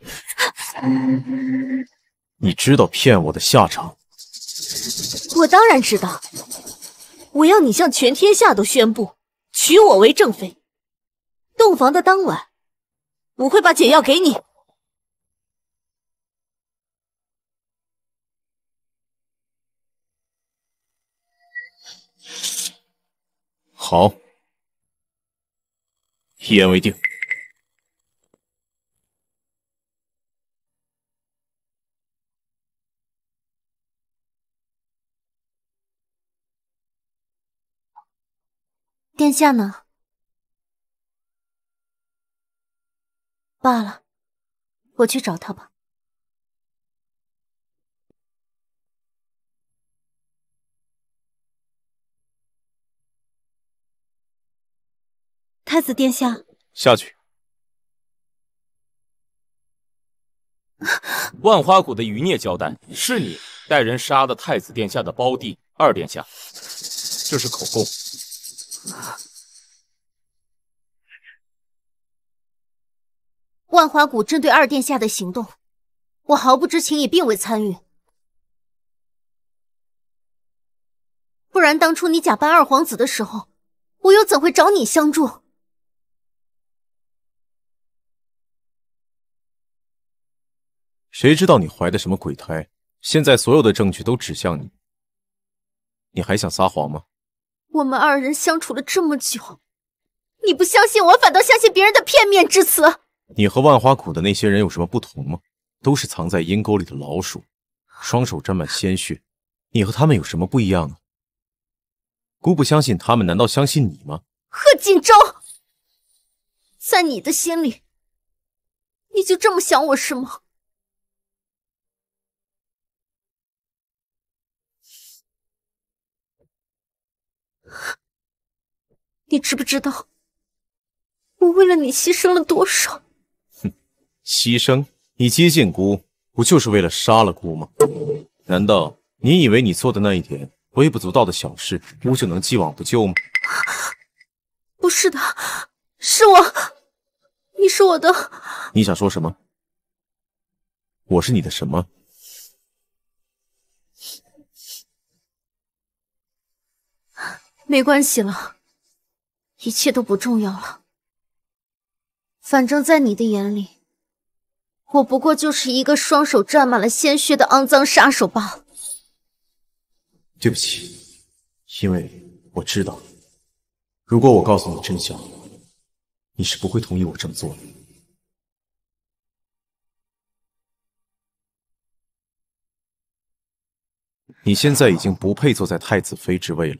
你知道骗我的下场？ 我当然知道。我要你向全天下都宣布，娶我为正妃。洞房的当晚，我会把解药给你。 好，一言为定。 殿下呢？罢了，我去找他吧。 太子殿下， 下去。 万花谷的余孽交代，是你带人杀了太子殿下的胞弟二殿下，这是口供。 万花谷针对二殿下的行动，我毫不知情，也并未参与。不然当初你假扮二皇子的时候，我又怎会找你相助？ 谁知道你怀的什么鬼胎？现在所有的证据都指向你，你还想撒谎吗？ 我们二人相处了这么久，你不相信我，反倒相信别人的片面之词。 你和万花谷的那些人有什么不同吗？都是藏在阴沟里的老鼠，双手沾满鲜血。你和他们有什么不一样呢？姑不相信他们，难道相信你吗？ 贺锦州，在你的心里，你就这么想我是吗？你知不知道，我为了你牺牲了多少？ 牺牲？你接近姑，不就是为了杀了姑吗？难道你以为你做的那一点微不足道的小事，姑就能既往不咎吗？ 不是的，是我，你是我的。 你想说什么？我是你的什么？ 没关系了，一切都不重要了。反正在你的眼里，我不过就是一个双手沾满了鲜血的肮脏杀手罢了。 对不起，因为我知道，如果我告诉你真相，你是不会同意我这么做的。你现在已经不配坐在太子妃之位了。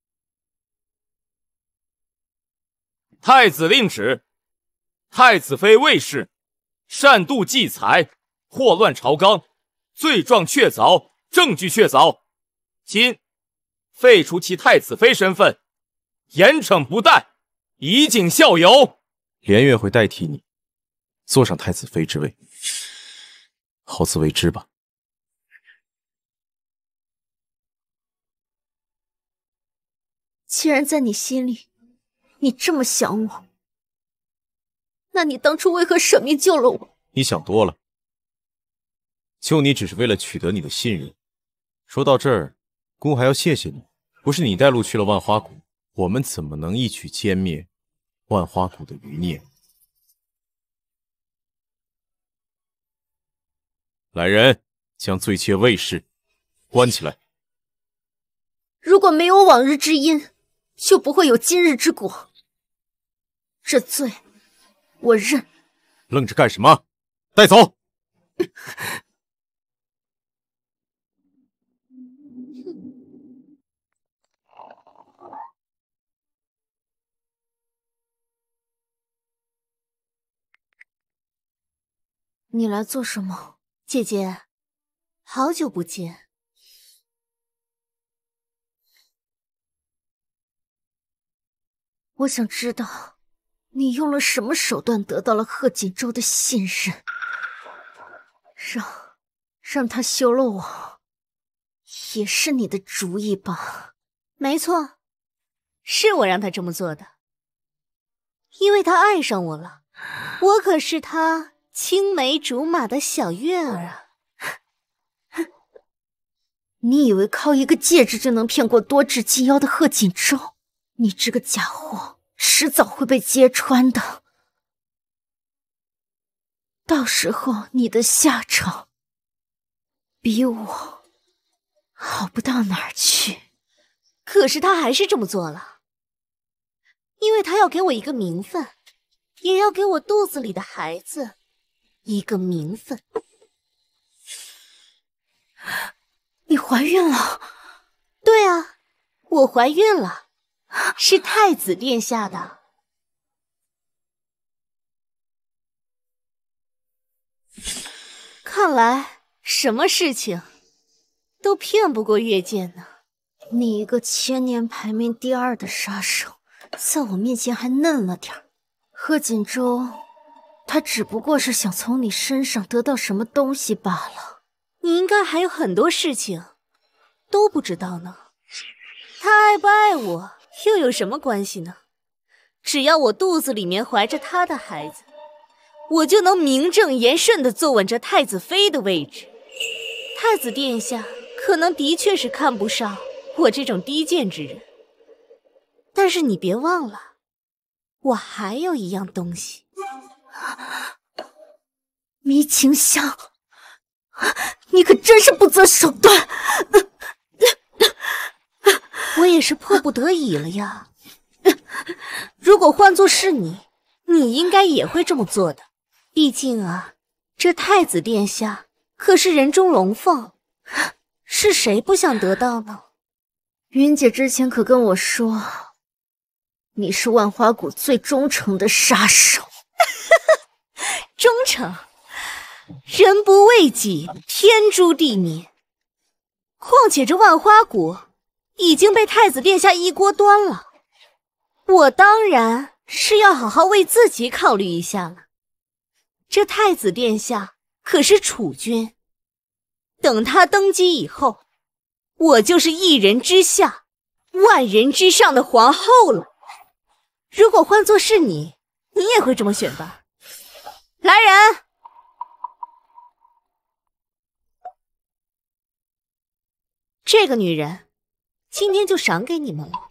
太子令旨：太子妃魏氏擅妒忌财，祸乱朝纲，罪状确凿，证据确凿，今废除其太子妃身份，严惩不贷，以儆效尤。 连月会代替你坐上太子妃之位，好自为之吧。 既然在你心里，你这么想我，那你当初为何舍命救了我？ 你想多了，救你只是为了取得你的信任。说到这儿，姑还要谢谢你，不是你带路去了万花谷，我们怎么能一举歼灭万花谷的余孽？来人，将罪妾魏氏关起来。 如果没有往日之因，就不会有今日之果。这罪，我认。 愣着干什么？带走！ 你来做什么？ 姐姐，好久不见。 我想知道，你用了什么手段得到了贺锦州的信任，让他休了我，也是你的主意吧？ 没错，是我让他这么做的，因为他爱上我了。我可是他青梅竹马的小月儿啊！ 你以为靠一个戒指就能骗过多智金妖的贺锦州？你这个假货，迟早会被揭穿的。到时候你的下场比我好不到哪儿去。 可是他还是这么做了，因为他要给我一个名分，也要给我肚子里的孩子一个名分。 你怀孕了？ 对啊，我怀孕了，是太子殿下的。看来什么事情都骗不过月见呢。 你一个千年排名第2的杀手，在我面前还嫩了点儿。贺锦州，他只不过是想从你身上得到什么东西罢了。 你应该还有很多事情都不知道呢。他爱不爱我又有什么关系呢？只要我肚子里面怀着他的孩子，我就能名正言顺地坐稳这太子妃的位置。太子殿下可能的确是看不上我这种低贱之人，但是你别忘了，我还有一样东西。 迷情香，你可真是不择手段。 我也是迫不得已了呀。如果换作是你，你应该也会这么做的。毕竟啊，这太子殿下可是人中龙凤，是谁不想得到呢？ 云姐之前可跟我说，你是万花谷最忠诚的杀手。 忠诚？人不为己，天诛地灭。况且这万花谷已经被太子殿下一锅端了，我当然是要好好为自己考虑一下了。这太子殿下可是储君，等他登基以后，我就是一人之下，万人之上的皇后了。如果换作是你，你也会这么选吧？来人！这个女人今天就赏给你们了。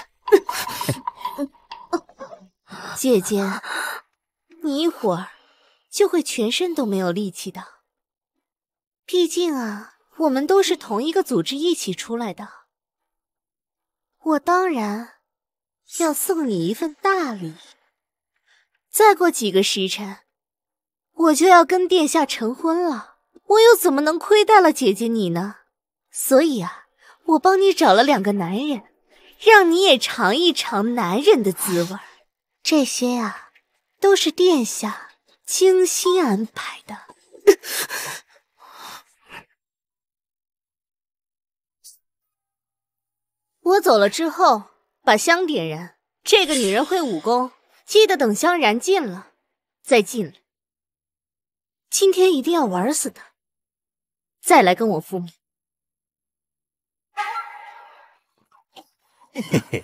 姐姐，你一会儿就会全身都没有力气的。毕竟啊，我们都是同一个组织一起出来的。我当然要送你一份大礼。再过几个时辰，我就要跟殿下成婚了，我又怎么能亏待了姐姐你呢？所以啊，我帮你找了2个男人，让你也尝一尝男人的滋味。这些啊，都是殿下精心安排的。我走了之后，把香点燃。这个女人会武功，记得等香燃尽了再进来。今天一定要玩死她，再来跟我复命。 嘿嘿，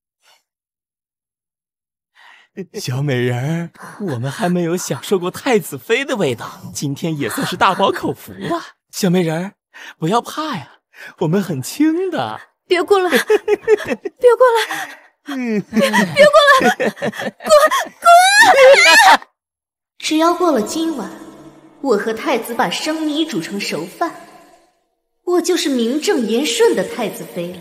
小美人儿，我们还没有享受过太子妃的味道，今天也算是大饱口福吧。小美人儿，不要怕呀，我们很轻的。 别过来，别过来，别过来，滚！ 只要过了今晚，我和太子把生米煮成熟饭， 我就是名正言顺的太子妃了。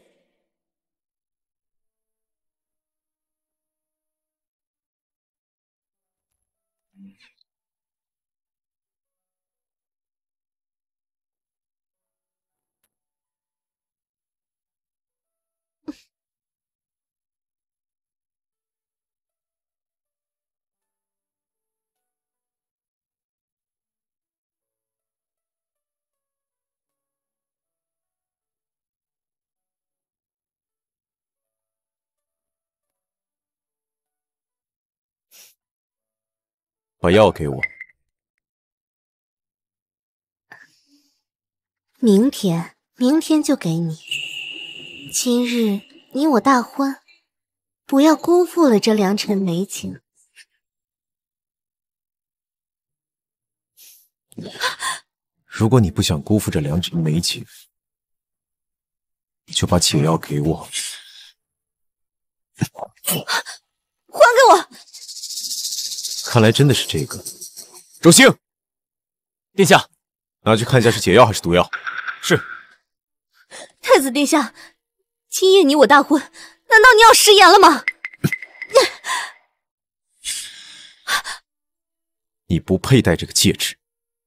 把药给我。 明天就给你。今日你我大欢，不要辜负了这良辰美景。 如果你不想辜负这良辰美景，你就把解药给我。 还给我！ 看来真的是这个。 周兴，殿下， 拿去看一下是解药还是毒药。 是。 太子殿下，今夜你我大婚，难道你要食言了吗？ 你不配戴这个戒指。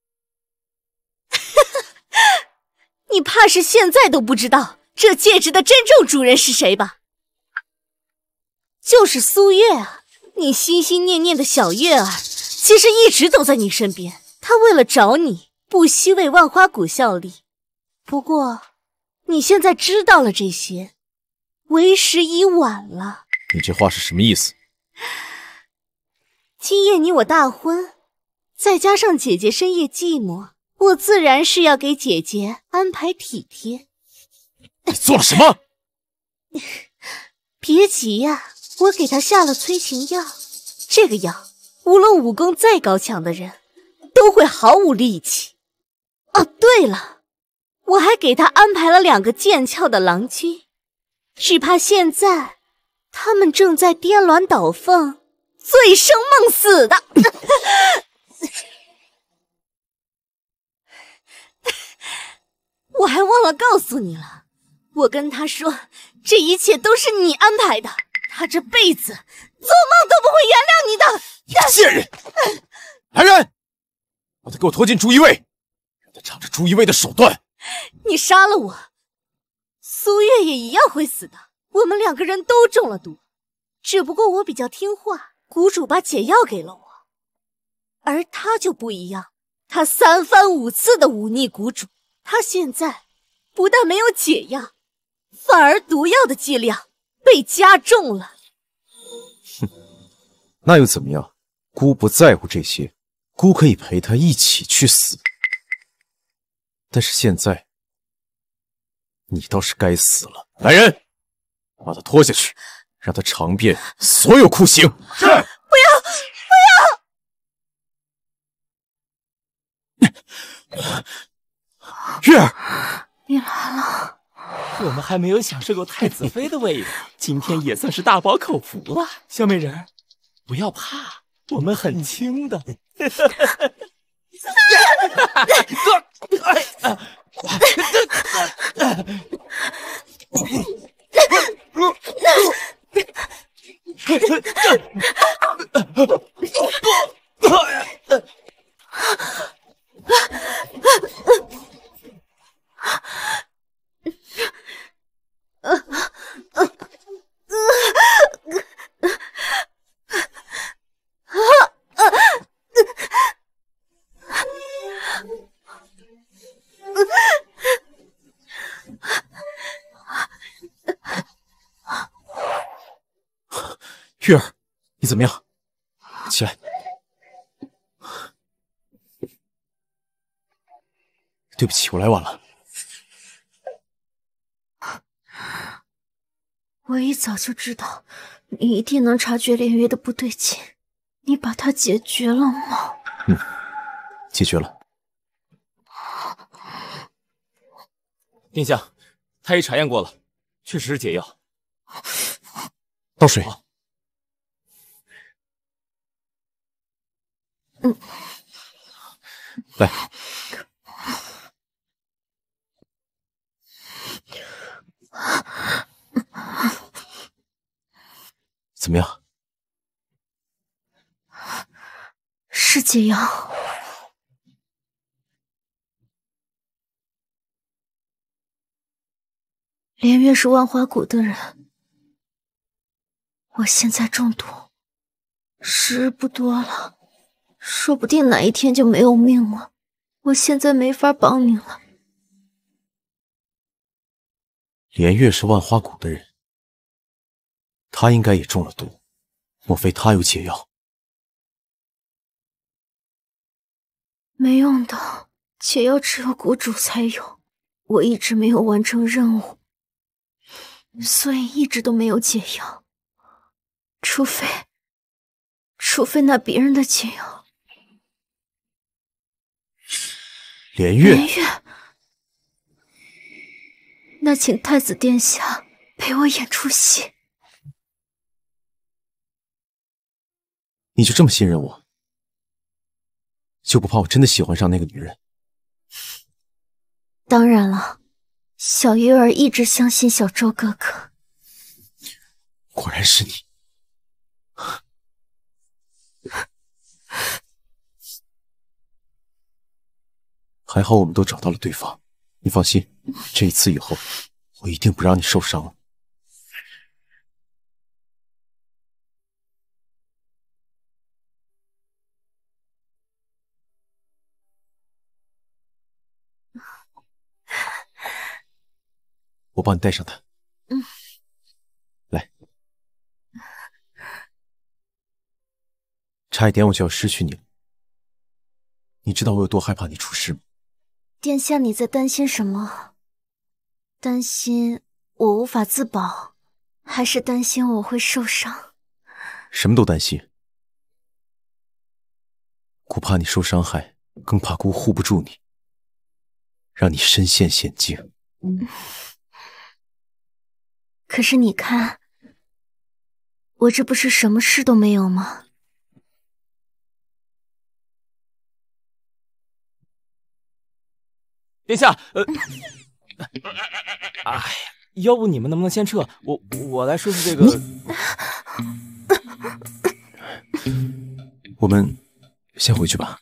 你怕是现在都不知道这戒指的真正主人是谁吧？就是苏月啊，你心心念念的小月儿，其实一直都在你身边。她为了找你，不惜为万花谷效力。不过，你现在知道了这些，为时已晚了。 你这话是什么意思？ 今夜你我大婚，再加上姐姐深夜寂寞，我自然是要给姐姐安排体贴。 你做了什么？ 别急呀，我给她下了催情药。这个药，无论武功再高强的人，都会毫无力气。哦，对了，我还给她安排了2个剑鞘的郎君，只怕现在他们正在颠鸾倒凤，醉生梦死的。我还忘了告诉你了，我跟他说，这一切都是你安排的，他这辈子做梦都不会原谅你的。 你个贱人！来人，把他给我拖进朱衣卫，让他尝着朱衣卫的手段。 你杀了我，苏月也一样会死的。我们2个人都中了毒，只不过我比较听话，谷主把解药给了我，而他就不一样，他3番5次的忤逆谷主。他现在不但没有解药，反而毒药的剂量被加重了。 哼，那又怎么样？姑不在乎这些，姑可以陪他一起去死。但是现在，你倒是该死了！来人，把他拖下去，让他尝遍所有酷刑。是。 不要， 不要！月儿， 你来了。 我们还没有享受过太子妃的味道，今天也算是大饱口福了。小美人，不要怕，我们很轻的。 月儿，你怎么样？起来。对不起，我来晚了。 我一早就知道你一定能察觉连月的不对劲，你把它解决了吗？ 嗯，解决了。 殿下，太医查验过了，确实是解药。 倒水。 嗯， 来。 么呀？ 是解药。连月是万花谷的人，我现在中毒，时日不多了，说不定哪一天就没有命了。我现在没法帮你了。 连月是万花谷的人，他应该也中了毒，莫非他有解药？ 没用的，解药只有谷主才有，我一直没有完成任务，所以一直都没有解药。除非拿别人的解药。 连月， 那请太子殿下陪我演出戏。 你就这么信任我？就不怕我真的喜欢上那个女人？ 当然了，小鱼儿一直相信小周哥哥。 果然是你。还好我们都找到了对方，你放心，这一次以后，我一定不让你受伤了。我帮你带上它。来，差一点我就要失去你了。你知道我有多害怕你出事吗？ 殿下，你在担心什么？担心我无法自保，还是担心我会受伤？ 什么都担心，姑怕你受伤害，更怕姑护不住你，让你身陷险境。 可是你看，我这不是什么事都没有吗？ 殿下，哎，要不你们能不能先撤？我来说说这个。 我们先回去吧。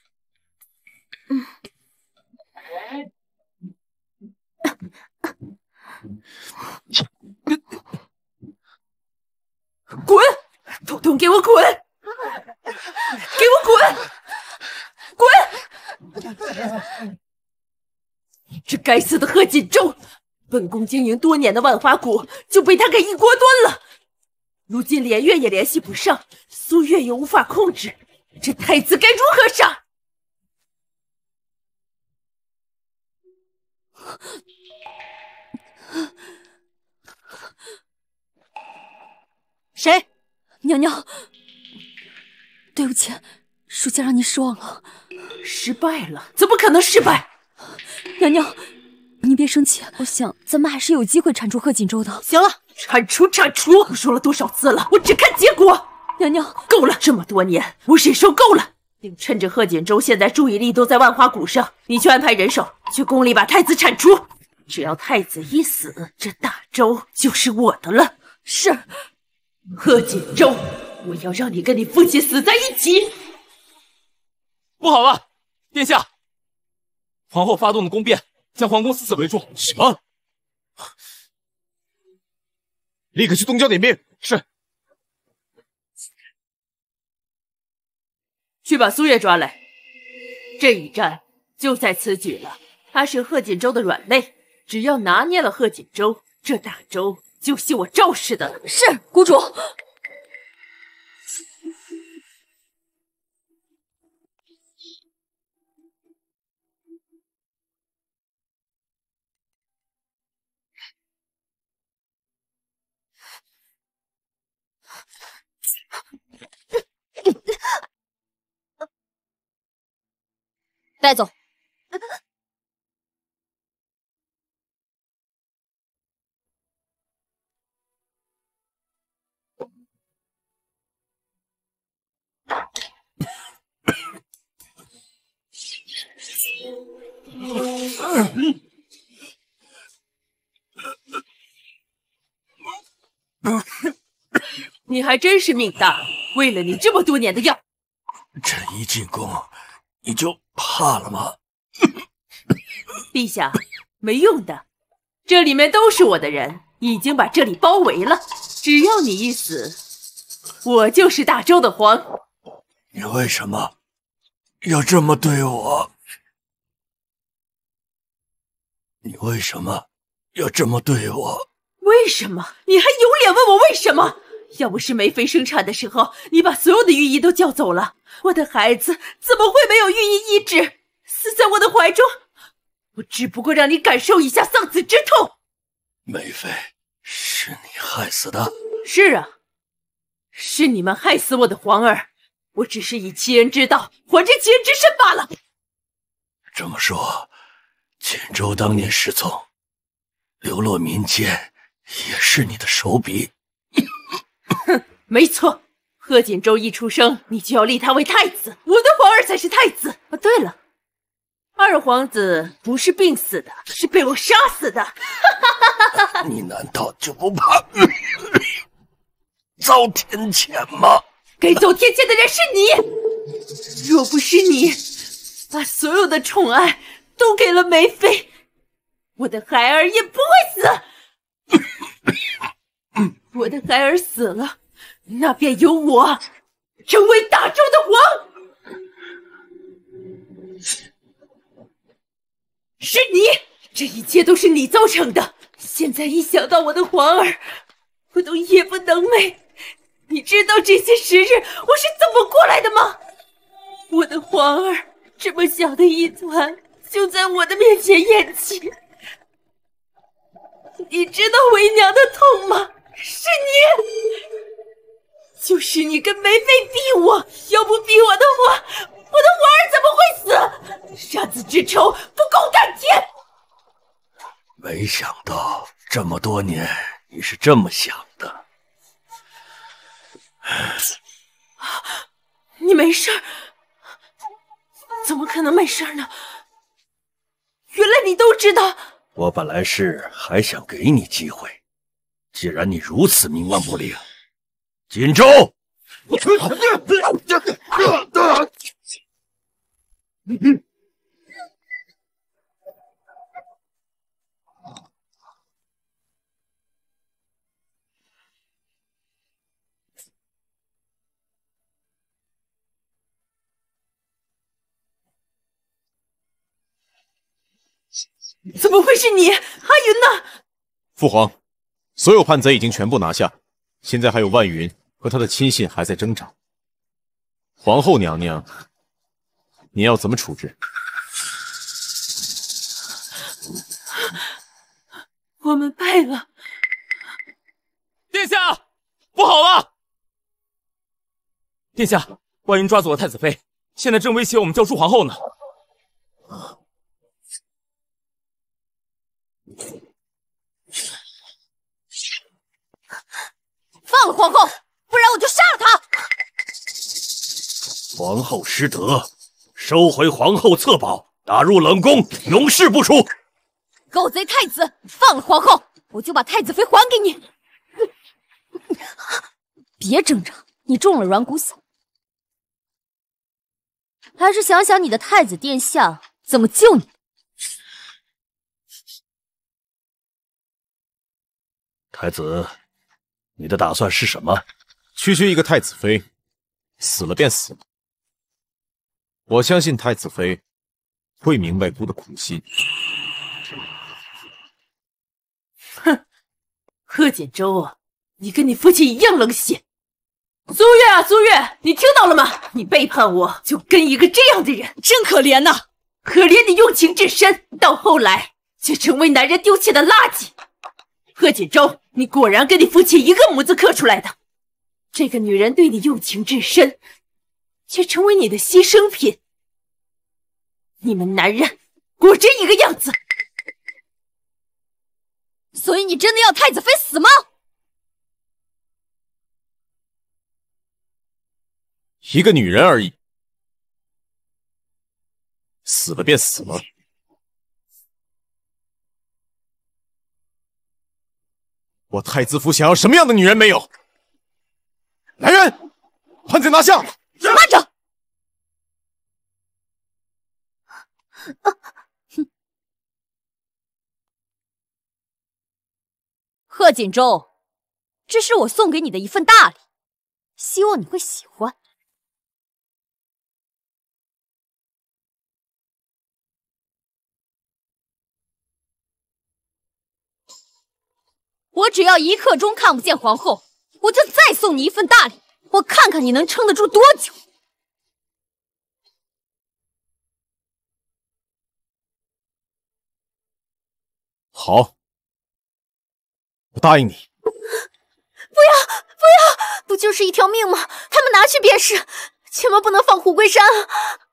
滚！统统给我滚！给我滚！这该死的贺锦州，本宫经营多年的万花谷就被他给一锅端了。如今连月也联系不上，苏月也无法控制，这太子该如何杀？ 谁？娘娘，对不起，属下让您失望了。 失败了？怎么可能失败？ 娘娘，您别生气，我想咱们还是有机会铲除贺锦州的。 行了，铲除！我说了多少次了，我只看结果。 娘娘， 够了！这么多年，我忍受够了。趁着贺锦州现在注意力都在万花谷上，你去安排人手去宫里把太子铲除。只要太子一死，这大州就是我的了。 是。 贺锦州，我要让你跟你父亲死在一起！ 不好了，殿下！皇后发动的宫变，将皇宫死死围住。 什么？立刻去东郊点兵。 是。 去把苏月抓来。这一战就在此举了。他是贺锦州的软肋，只要拿捏了贺锦州，这大州就系我赵氏的了。 是，谷主。带走。 你还真是命大，喂了你这么多年的药。 朕一进宫，你就怕了吗？ 陛下，没用的，这里面都是我的人，已经把这里包围了。只要你一死，我就是大周的皇。 你为什么要这么对我？你为什么要这么对我？ 为什么？你还有脸问我为什么？要不是梅妃生产的时候，你把所有的御医都叫走了，我的孩子怎么会没有御医医治，死在我的怀中？我只不过让你感受一下丧子之痛。 梅妃，是你害死的？ 是啊，是你们害死我的皇儿，我只是以其人之道还这其人之身罢了。 这么说，锦州当年失踪，流落民间，也是你的手笔？ 哼，没错，贺锦州一出生，你就要立他为太子，我的皇儿才是太子。哦，对了，二皇子不是病死的，是被我杀死的。 你难道就不怕遭天谴吗？ 该遭天谴的人是你。若不是你把所有的宠爱都给了梅妃，我的孩儿也不会死。我的孩儿死了，那便由我成为大周的皇。是你，这一切都是你造成的。现在一想到我的皇儿，我都夜不能寐。你知道这些时日我是怎么过来的吗？我的皇儿这么小的一团，就在我的面前咽气。你知道为娘的痛吗？是你，就是你跟梅妃逼我，要不逼我的话，我的皇儿怎么会死？杀子之仇，不共戴天。 没想到这么多年你是这么想的。 你没事？怎么可能没事呢？原来你都知道。 我本来是还想给你机会，既然你如此冥顽不灵，锦州， 怎么会是你？阿云呢？ 父皇，所有叛贼已经全部拿下，现在还有万云和他的亲信还在挣扎。皇后娘娘，你要怎么处置？ 我们败了。 殿下，不好了！殿下，万云抓走了太子妃，现在正威胁我们交出皇后呢。 放了皇后，不然我就杀了她！ 皇后失德，收回皇后册宝，打入冷宫，永世不出。 狗贼太子，放了皇后，我就把太子妃还给你！别挣扎，你中了软骨散。还是想想你的太子殿下怎么救你。 太子，你的打算是什么？ 区区一个太子妃，死了便死了。我相信太子妃会明白姑的苦心。 哼，贺锦州啊，你跟你父亲一样冷血。苏月啊，苏月，你听到了吗？你背叛我，就跟一个这样的人，真可怜呐！可怜你用情至深，到后来却成为男人丢弃的垃圾。贺锦州，你果然跟你父亲一个模子刻出来的。这个女人对你用情至深，却成为你的牺牲品。你们男人果真一个样子。 所以你真的要太子妃死吗？ 一个女人而已，死了便死了。我太子府想要什么样的女人没有？ 来人，汉贼拿下！ 慢着！贺锦州，这是我送给你的一份大礼，希望你会喜欢。我只要1刻钟看不见皇后，我就再送你一份大礼，我看看你能撑得住多久。 好，我答应你。 不要！不要！不就是一条命吗？他们拿去便是，千万不能放虎归山啊！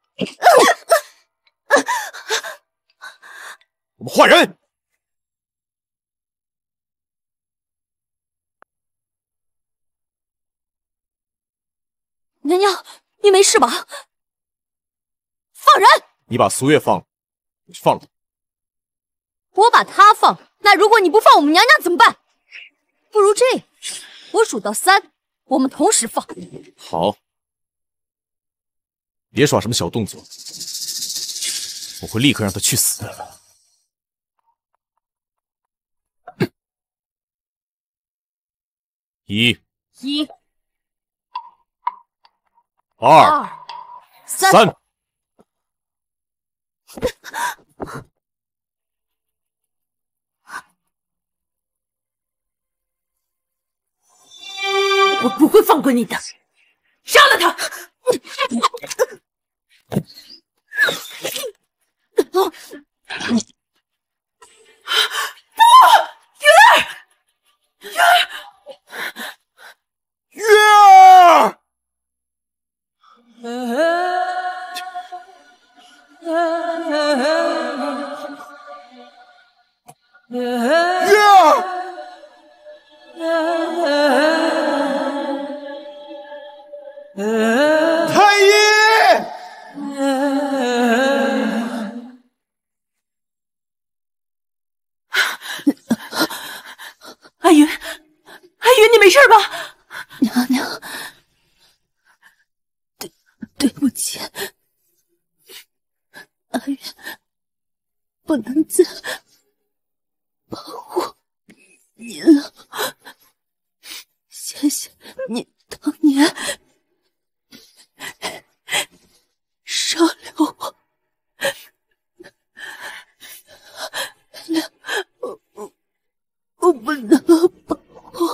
我们换人。 娘娘，你没事吧？放人！ 你把苏月放了，我去放了他。 我把他放，那如果你不放我们娘娘怎么办？不如这样，我数到3，我们同时放。 好，别耍什么小动作，我会立刻让他去死。1、 1、 2、3。 我不会放过你的，杀了他！不，月儿， 月儿。太医， 阿云，阿云，你没事吧？ 娘娘，对不起，阿云不能再保护你了。谢谢你当年收留我，原谅我不能保护。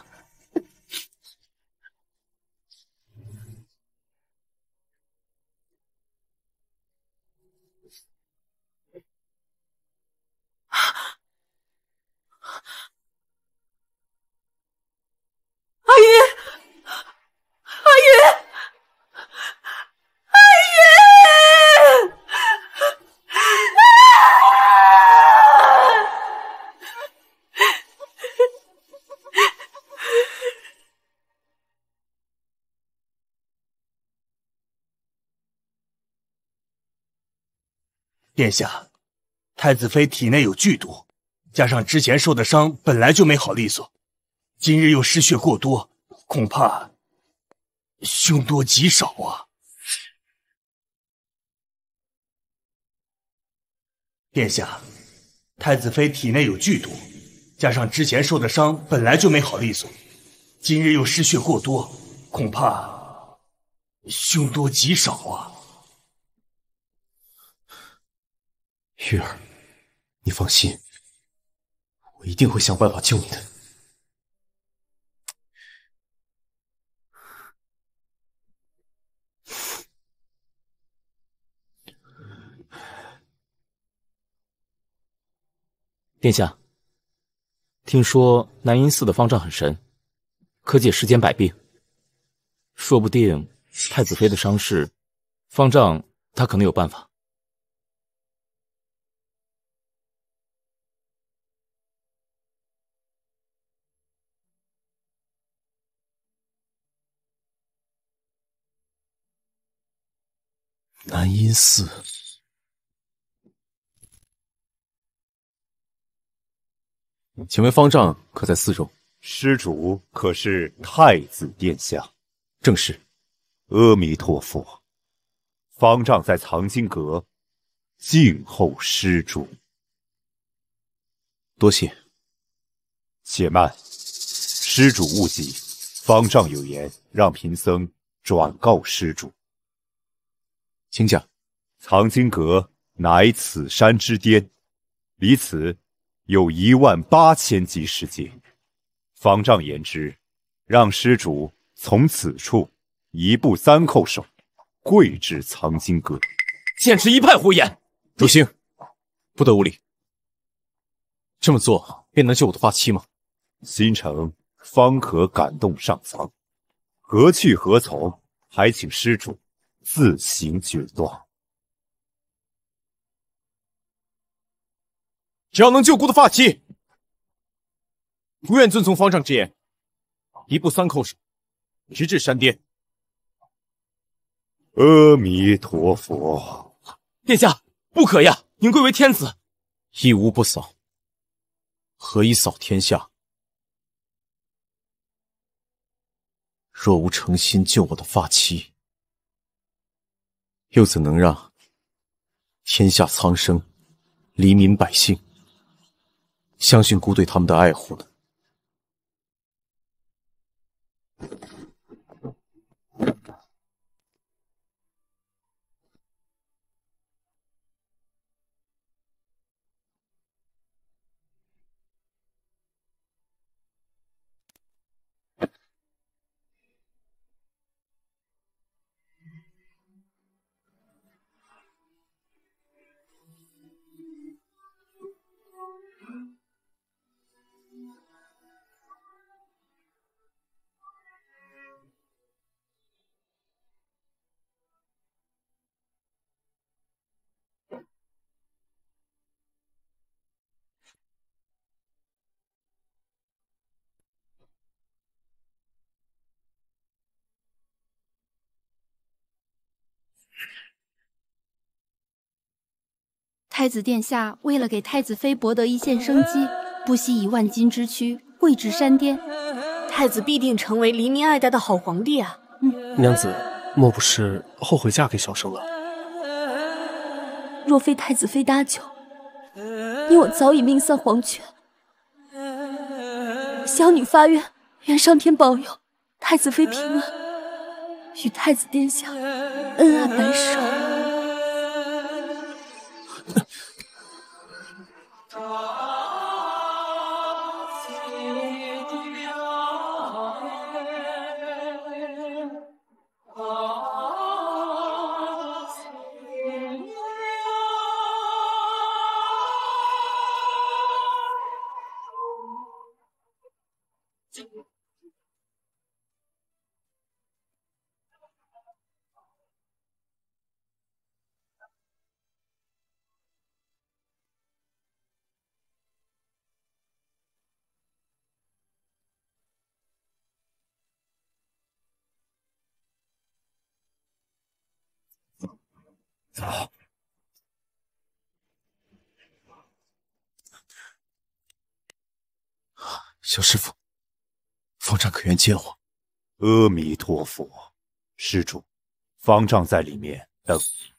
阿云，阿云，阿云！ 殿下，太子妃体内有剧毒，加上之前受的伤本来就没好利索，今日又失血过多，恐怕凶多吉少啊！殿下，太子妃体内有剧毒，加上之前受的伤本来就没好利索，今日又失血过多，恐怕凶多吉少啊！ 玉儿，你放心，我一定会想办法救你的。 殿下，听说南阴寺的方丈很神，可解世间百病。说不定太子妃的伤势，方丈他可能有办法。 南阴寺， 请问方丈可在寺中？ 施主可是太子殿下？ 正是。 阿弥陀佛，方丈在藏经阁静候施主。 多谢。 且慢，施主勿急，方丈有言，让贫僧转告施主。 请讲。 藏经阁乃此山之巅，离此有18000级世界。方丈言之，让施主从此处1步3叩首，跪至藏经阁。 简直一派胡言！ 主星，不得无礼。这么做便能救我的发妻吗？ 心诚方可感动上苍，何去何从，还请施主自行决断。 只要能救姑的发妻，不愿遵从方丈之言，1步3叩首，直至山巅。 阿弥陀佛。 殿下，不可呀！您贵为天子， 一屋不扫，何以扫天下？若无诚心救我的发妻，又怎能让天下苍生、黎民百姓相信姑对他们的爱护呢？ 太子殿下为了给太子妃博得一线生机，不惜以万金之躯跪至山巅。 太子必定成为黎民爱戴的好皇帝啊！ 娘子，莫不是后悔嫁给小生了？ 若非太子妃搭救，你我早已命丧黄泉。小女发愿，愿上天保佑太子妃平安，与太子殿下恩爱白首。 走。 小师傅，方丈可愿见我？ 阿弥陀佛，施主，方丈在里面等。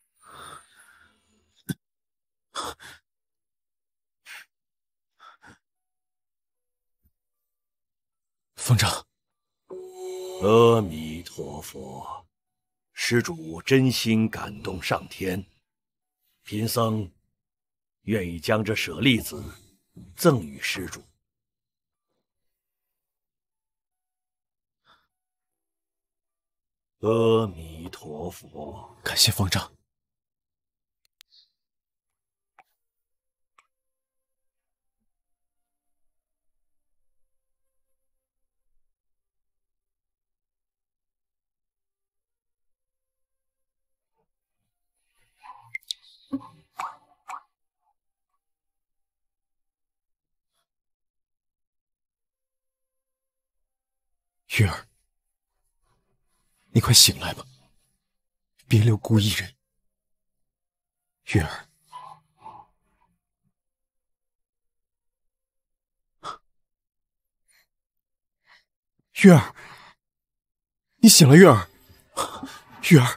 方丈， 阿弥陀佛，施主真心感动上天，贫僧愿意将这舍利子赠与施主。阿弥陀佛， 感谢方丈。月儿，你快醒来吧，别留孤一人。月儿，月儿， 你醒了，月儿。月儿，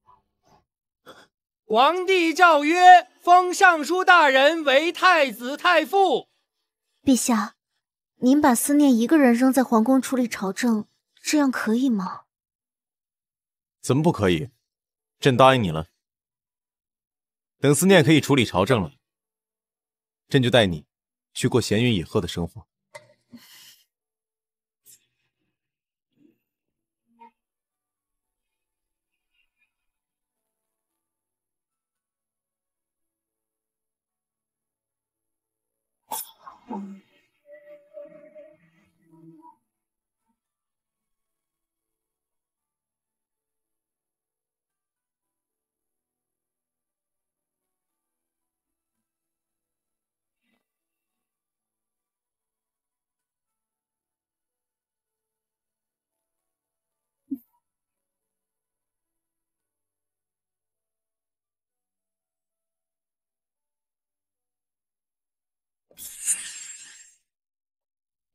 皇帝诏曰：封尚书大人为太子太傅。 陛下，您把思念一个人扔在皇宫处理朝政，这样可以吗？ 怎么不可以？朕答应你了。等思念可以处理朝政了，朕就带你去过闲云野鹤的生活。